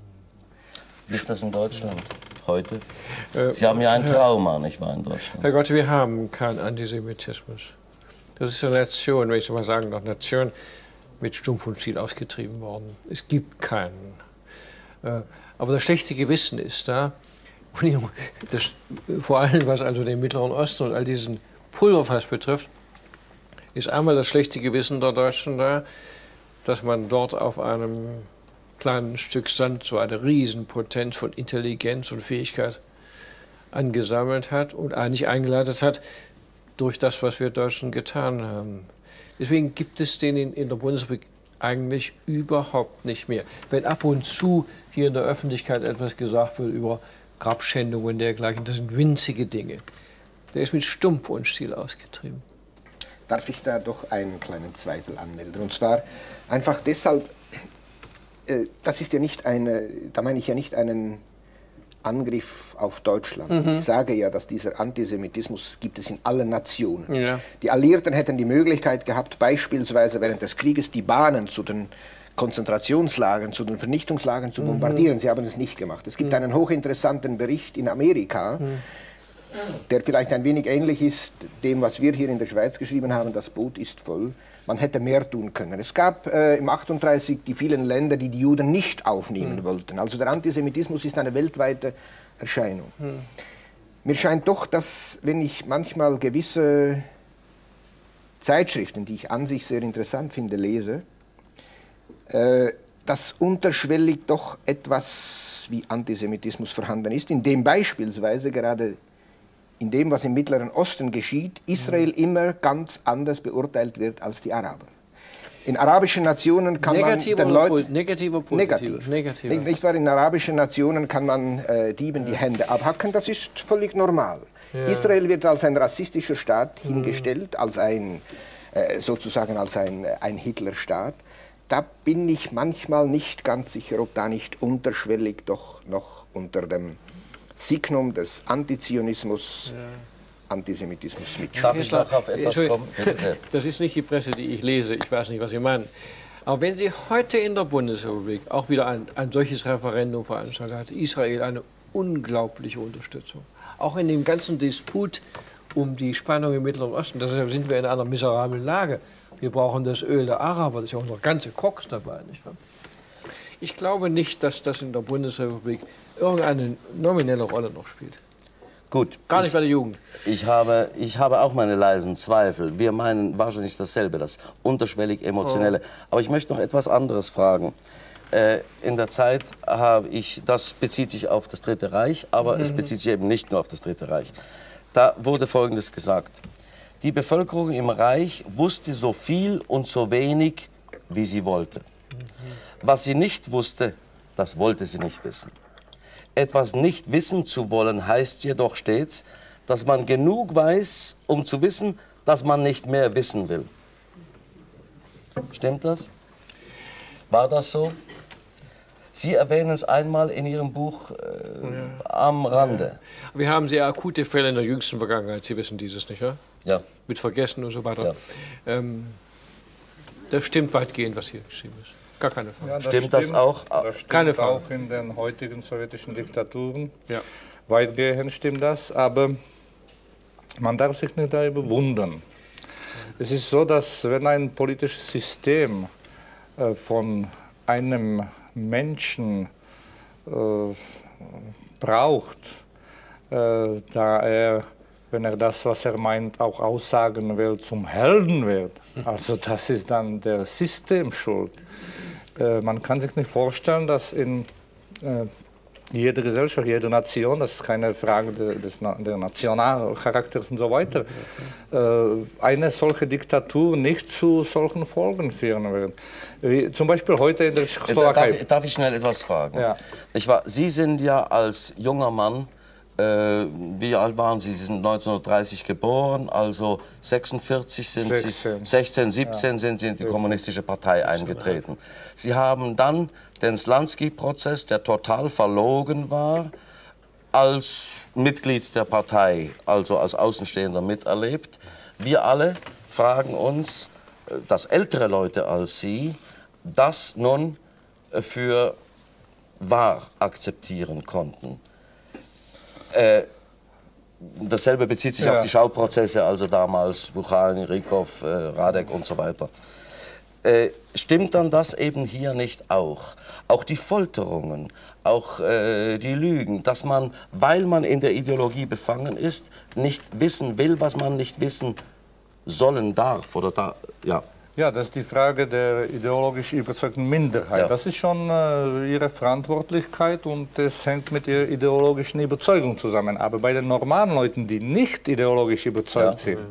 Wie ist das in Deutschland heute? Sie haben ja ein Trauma, nicht wahr, in Deutschland? Herr Gott, wir haben keinen Antisemitismus. Das ist eine Nation, wenn ich mal sagen darf, Nation mit Stumpf und Stiel ausgetrieben worden. Es gibt keinen. Aber das schlechte Gewissen ist da, das, vor allem was also den Mittleren Osten und all diesen Pulverfass betrifft, ist einmal das schlechte Gewissen der Deutschen da, dass man dort auf einem kleinen Stück Sand so eine Riesenpotenz von Intelligenz und Fähigkeit angesammelt hat und eigentlich eingeleitet hat durch das, was wir Deutschen getan haben. Deswegen gibt es den in, in der Bundesrepublik eigentlich überhaupt nicht mehr. Wenn ab und zu hier in der Öffentlichkeit etwas gesagt wird über Grabschändungen und dergleichen, das sind winzige Dinge. Der ist mit Stumpf und Stiel ausgetrieben. Darf ich da doch einen kleinen Zweifel anmelden? Und zwar einfach deshalb, äh, das ist ja nicht eine, da meine ich ja nicht einen Angriff auf Deutschland. Mhm. Ich sage ja, dass dieser Antisemitismus gibt es in allen Nationen. Ja. Die Alliierten hätten die Möglichkeit gehabt, beispielsweise während des Krieges die Bahnen zu den Konzentrationslagern, zu den Vernichtungslagern zu bombardieren. Mhm. Sie haben es nicht gemacht. Es gibt mhm. einen hochinteressanten Bericht in Amerika, mhm. der vielleicht ein wenig ähnlich ist dem, was wir hier in der Schweiz geschrieben haben, das Boot ist voll. Man hätte mehr tun können. Es gab äh, im achtunddreißig die vielen Länder, die die Juden nicht aufnehmen mhm. wollten. Also der Antisemitismus ist eine weltweite Erscheinung. Mhm. Mir scheint doch, dass, wenn ich manchmal gewisse Zeitschriften, die ich an sich sehr interessant finde, lese, äh, dass unterschwellig doch etwas wie Antisemitismus vorhanden ist, in dem beispielsweise gerade in dem, was im Mittleren Osten geschieht, Israel immer ganz anders beurteilt wird als die Araber. In arabischen Nationen kann negativer man den Leuten... Negativ oder positiv? Negativ. Nicht, nicht wahr, in arabischen Nationen kann man äh, Dieben ja. die Hände abhacken, das ist völlig normal. Ja. Israel wird als ein rassistischer Staat mhm. hingestellt, als ein, äh, sozusagen als ein, ein Hitlerstaat. Da bin ich manchmal nicht ganz sicher, ob da nicht unterschwellig doch noch unter dem Signum des Antizionismus, ja. Antisemitismus mitspielt. Darf ich noch auf etwas kommen? Das ist nicht die Presse, die ich lese, ich weiß nicht, was Sie meinen. Aber wenn Sie heute in der Bundesrepublik auch wieder ein, ein solches Referendum veranstaltet, hat Israel eine unglaubliche Unterstützung. Auch in dem ganzen Disput um die Spannung im Mittleren Osten, deshalb sind wir in einer miserablen Lage. Wir brauchen das Öl der Araber, das ist ja unsere ganze Koks dabei, nicht wahr? Ich glaube nicht, dass das in der Bundesrepublik irgendeine nominelle Rolle noch spielt. Gut. Gar nicht ich, bei der Jugend. Ich habe, ich habe auch meine leisen Zweifel. Wir meinen wahrscheinlich dasselbe, das unterschwellig Emotionelle. Oh. Aber ich möchte noch etwas anderes fragen. Äh, in der Zeit habe ich, das bezieht sich auf das Dritte Reich, aber mhm. es bezieht sich eben nicht nur auf das Dritte Reich. Da wurde Folgendes gesagt. Die Bevölkerung im Reich wusste so viel und so wenig, wie sie wollte. Was sie nicht wusste, das wollte sie nicht wissen. Etwas nicht wissen zu wollen, heißt jedoch stets, dass man genug weiß, um zu wissen, dass man nicht mehr wissen will. Stimmt das? War das so? Sie erwähnen es einmal in Ihrem Buch äh, ja. am Rande. Ja. Wir haben sehr akute Fälle in der jüngsten Vergangenheit, Sie wissen dieses, nicht wahr? Ja. Mit Vergessen und so weiter. Ja. Ähm, das stimmt weitgehend, was hier geschrieben ist. Gar keine Frage. Ja, das stimmt, stimmt das auch? Das stimmt keine Frage. Auch in den heutigen sowjetischen Diktaturen. Ja. Weitgehend stimmt das, aber man darf sich nicht darüber wundern. Es ist so, dass wenn ein politisches System äh, von einem Menschen äh, braucht, äh, da er, wenn er das, was er meint, auch aussagen will, zum Helden wird. Also das ist dann der System schuld. Äh, man kann sich nicht vorstellen, dass in äh, jeder Gesellschaft, jede Nation, das ist keine Frage des, der Nationalcharakters und so weiter, äh, eine solche Diktatur nicht zu solchen Folgen führen wird. Wie zum Beispiel heute in der Tschechoslowakei. Darf, darf ich schnell etwas fragen? Ja. Ich war, Sie sind ja als junger Mann, äh, wie alt waren Sie? Sie sind neunzehnhundertdreißig geboren, also sechsundvierzig sind sechzehn. Sie, sechzehn, siebzehn ja. sind Sie in die Kommunistische Partei eingetreten. Sie haben dann den Slansky-Prozess, der total verlogen war, als Mitglied der Partei, also als Außenstehender miterlebt. Wir alle fragen uns, dass ältere Leute als Sie das nun für wahr akzeptieren konnten. Äh, dasselbe bezieht sich ja. auf die Schauprozesse, also damals Bucharin, Rykov, äh, Radek und so weiter. Äh, stimmt dann das eben hier nicht auch? Auch die Folterungen, auch äh, die Lügen, dass man, weil man in der Ideologie befangen ist, nicht wissen will, was man nicht wissen sollen darf oder da, ja. Ja, das ist die Frage der ideologisch überzeugten Minderheit. Ja. Das ist schon äh, ihre Verantwortlichkeit und es hängt mit ihrer ideologischen Überzeugung zusammen. Aber bei den normalen Leuten, die nicht ideologisch überzeugt ja. sind,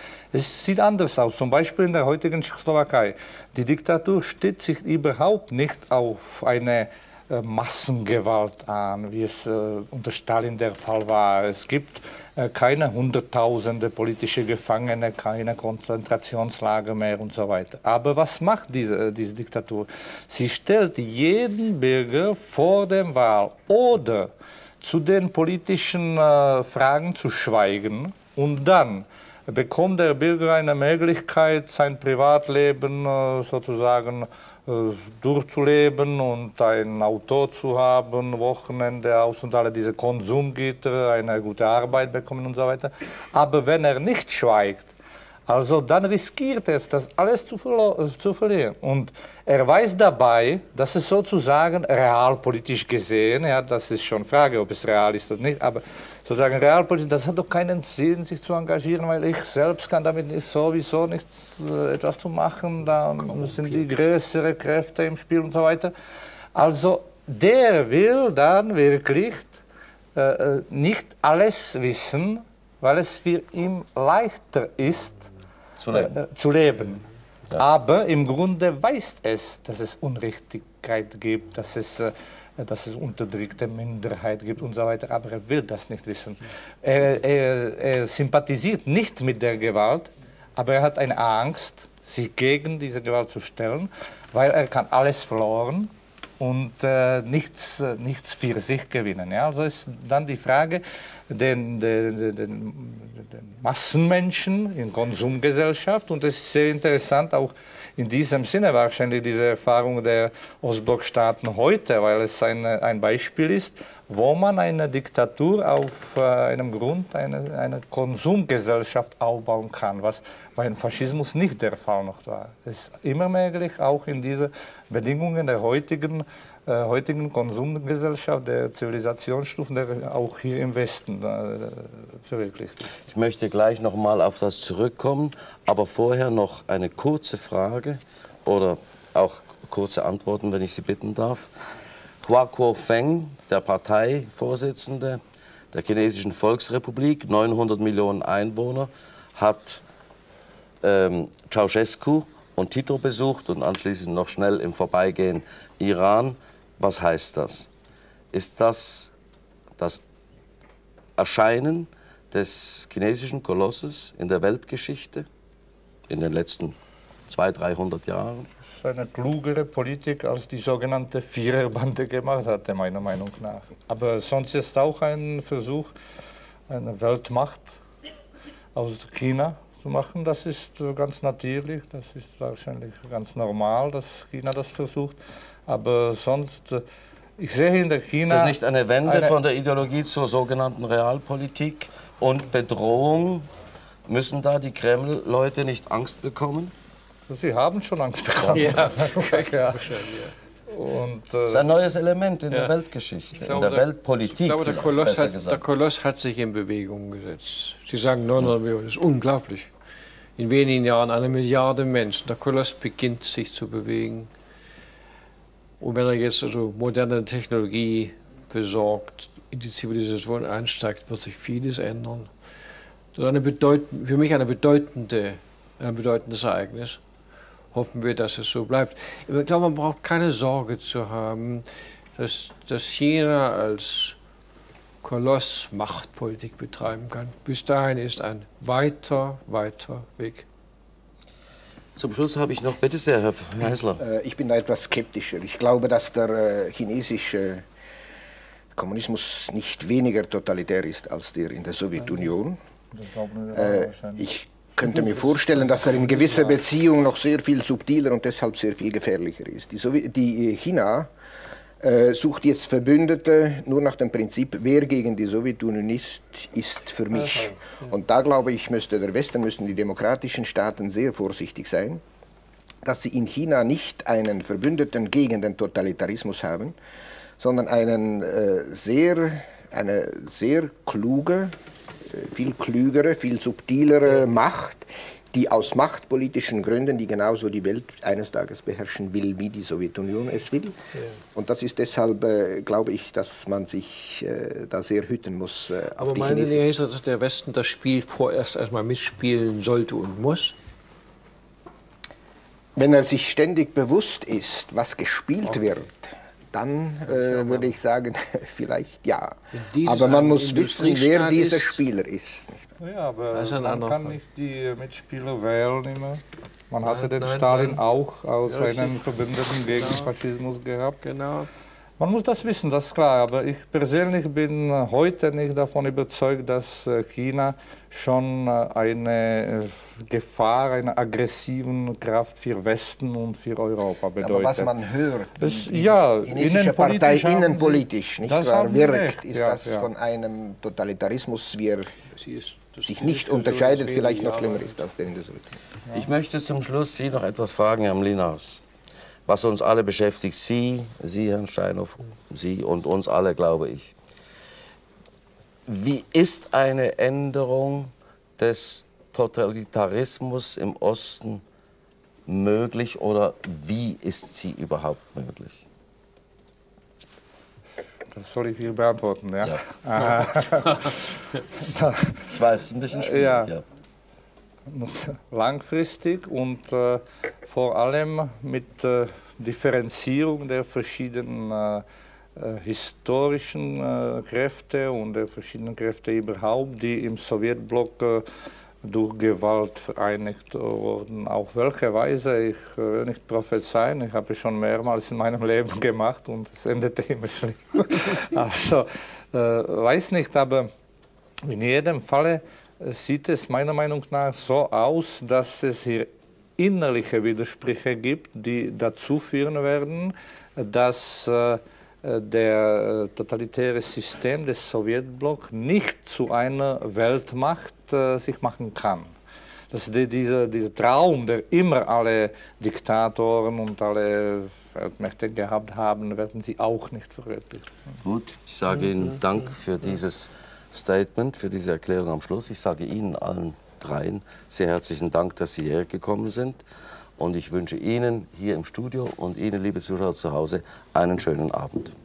es sieht anders aus. Zum Beispiel in der heutigen Tschechoslowakei. Die Diktatur stützt sich überhaupt nicht auf eine äh, Massengewalt an, wie es äh, unter Stalin der Fall war. Es gibt äh, keine Hunderttausende politische Gefangene, keine Konzentrationslager mehr und so weiter. Aber was macht diese, diese Diktatur? Sie stellt jeden Bürger vor der Wahl oder zu den politischen äh, Fragen zu schweigen und dann bekommt der Bürger eine Möglichkeit, sein Privatleben äh, sozusagen äh, durchzuleben und ein Auto zu haben, Wochenende aus und alle diese Konsumgüter, eine gute Arbeit bekommen und so weiter. Aber wenn er nicht schweigt, also dann riskiert er es, das alles zu, zu verlieren. Und er weiß dabei, dass es sozusagen realpolitisch gesehen, ja, das ist schon Frage, ob es real ist oder nicht, aber sozusagen realpolitisch, das hat doch keinen Sinn, sich zu engagieren, weil ich selbst kann damit nicht, sowieso nichts äh, etwas zu machen, da sind die größeren Kräfte im Spiel und so weiter. Also der will dann wirklich äh, nicht alles wissen, weil es für ihn leichter ist, zu leben. Äh, zu leben. Ja. Aber im Grunde weiß es, dass es Unrichtigkeit gibt, dass es, äh, dass es unterdrückte Minderheit gibt und so weiter. Aber er will das nicht wissen. Er, er, er sympathisiert nicht mit der Gewalt, aber er hat eine Angst, sich gegen diese Gewalt zu stellen, weil er kann alles verloren und äh, nichts, äh, nichts für sich gewinnen. Ja? Also ist dann die Frage, den, den, den, den Massenmenschen in Konsumgesellschaft, und es ist sehr interessant, auch in diesem Sinne wahrscheinlich diese Erfahrung der Ostblockstaaten heute, weil es ein, ein Beispiel ist, wo man eine Diktatur auf äh, einem Grund, eine, eine Konsumgesellschaft aufbauen kann, was beim Faschismus nicht der Fall noch war. Es ist immer möglich, auch in diese Bedingungen der heutigen, äh, heutigen Konsumgesellschaft, der Zivilisationsstufen, der auch hier im Westen äh, verwirklicht ist. Ich möchte gleich noch mal auf das zurückkommen, aber vorher noch eine kurze Frage oder auch kurze Antworten, wenn ich Sie bitten darf. Hua Kuo-feng, der Parteivorsitzende der Chinesischen Volksrepublik, neunhundert Millionen Einwohner, hat ähm, Ceausescu und Tito besucht und anschließend noch schnell im Vorbeigehen Iran. Was heißt das? Ist das das Erscheinen des chinesischen Kolosses in der Weltgeschichte in den letzten zweihundert, dreihundert Jahren? Das ist eine klugere Politik, als die sogenannte Viererbande gemacht hatte, meiner Meinung nach. Aber sonst ist es auch ein Versuch, eine Weltmacht aus China zu machen. Das ist ganz natürlich, das ist wahrscheinlich ganz normal, dass China das versucht. Aber sonst, ich sehe in der China... Ist das nicht eine Wende eine von der Ideologie zur sogenannten Realpolitik und Bedrohung? Müssen da die Kreml-Leute nicht Angst bekommen? Sie haben schon Angst bekommen. Ja, ja. Und, äh, das ist ein neues Element in ja. der Weltgeschichte, glaube, in der, der Weltpolitik. Ich glaube, der Koloss, hat, der Koloss hat sich in Bewegung gesetzt. Sie sagen neunhundert Millionen, das ist unglaublich. In wenigen Jahren eine Milliarde Menschen. Der Koloss beginnt sich zu bewegen. Und wenn er jetzt also moderne Technologie besorgt, in die Zivilisation einsteigt, wird sich vieles ändern. Das ist eine bedeutend, für mich eine bedeutende, ein bedeutendes Ereignis. Hoffen wir, dass es so bleibt. Ich glaube, man braucht keine Sorge zu haben, dass, dass China als Koloss Machtpolitik betreiben kann. Bis dahin ist ein weiter, weiter Weg. Zum Schluss habe ich noch, bitte sehr, Herr Heisler. Ich bin da etwas skeptischer. Ich glaube, dass der chinesische Kommunismus nicht weniger totalitär ist als der in der Sowjetunion. Ich könnte mir vorstellen, dass er in gewisser Beziehung noch sehr viel subtiler und deshalb sehr viel gefährlicher ist. Die, Sowie die China äh, sucht jetzt Verbündete nur nach dem Prinzip, wer gegen die Sowjetunion ist, ist für mich. Und da glaube ich, müsste der Westen, müssten die demokratischen Staaten sehr vorsichtig sein, dass sie in China nicht einen Verbündeten gegen den Totalitarismus haben, sondern einen, äh, sehr, eine sehr kluge, viel klügere, viel subtilere Macht, die aus machtpolitischen Gründen, die genauso die Welt eines Tages beherrschen will, wie die Sowjetunion es will. Ja. Und das ist deshalb, äh, glaube ich, dass man sich äh, da sehr hüten muss. Äh, auf Aber die meinen Sie chinesische... nicht, dass der Westen das Spiel vorerst erstmal mitspielen sollte und muss? Wenn er sich ständig bewusst ist, was gespielt okay. wird, dann äh, würde ich sagen, vielleicht ja. Aber man muss wissen, wer dieser Spieler ist. Ja, aber ist man kann Fall. nicht die Mitspieler wählen immer. Man nein, hatte den nein, Stalin nein. auch als ja, einen Verbündeten gegen genau. Faschismus gehabt. Genau. Man muss das wissen, das ist klar. Aber ich persönlich bin heute nicht davon überzeugt, dass China schon eine Gefahr, eine aggressive Kraft für Westen und für Europa bedeutet. Aber was man hört, das, wie ja, die chinesische Partei innenpolitisch nicht wahr, wirkt, recht. ist ja, das ja. von einem Totalitarismus, wie er ist, sich nicht unterscheidet, vielleicht noch schlimmer ist als der in der Sowjetunion. Ja. Ich möchte zum Schluss Sie noch etwas fragen, Herr Mlinas. Was uns alle beschäftigt, Sie, Sie, Herrn Steinhoff, Sie und uns alle, glaube ich. Wie ist eine Änderung des Totalitarismus im Osten möglich oder wie ist sie überhaupt möglich? Das soll ich hier beantworten, ja? Ja. Ich weiß, es ist ein bisschen schwierig, ja. ja. Langfristig und äh, vor allem mit äh, Differenzierung der verschiedenen äh, äh, historischen äh, Kräfte und der verschiedenen Kräfte überhaupt, die im Sowjetblock äh, durch Gewalt vereinigt wurden. Auf welche Weise, ich äh, will nicht prophezeien, ich habe es schon mehrmals in meinem Leben gemacht und es endete immer schlimm. Also, äh, weiß nicht, aber in jedem Falle sieht es meiner Meinung nach so aus, dass es hier innerliche Widersprüche gibt, die dazu führen werden, dass äh, der totalitäre System des Sowjetblocks nicht zu einer Weltmacht äh, sich machen kann. Dass die, diese, dieser Traum, der immer alle Diktatoren und alle Weltmächte gehabt haben, werden sie auch nicht verwirklichen. Gut, ich sage Ihnen Dank für dieses Statement, für diese Erklärung am Schluss. Ich sage Ihnen allen dreien sehr herzlichen Dank, dass Sie hierher gekommen sind. Und ich wünsche Ihnen hier im Studio und Ihnen, liebe Zuschauer zu Hause, einen schönen Abend.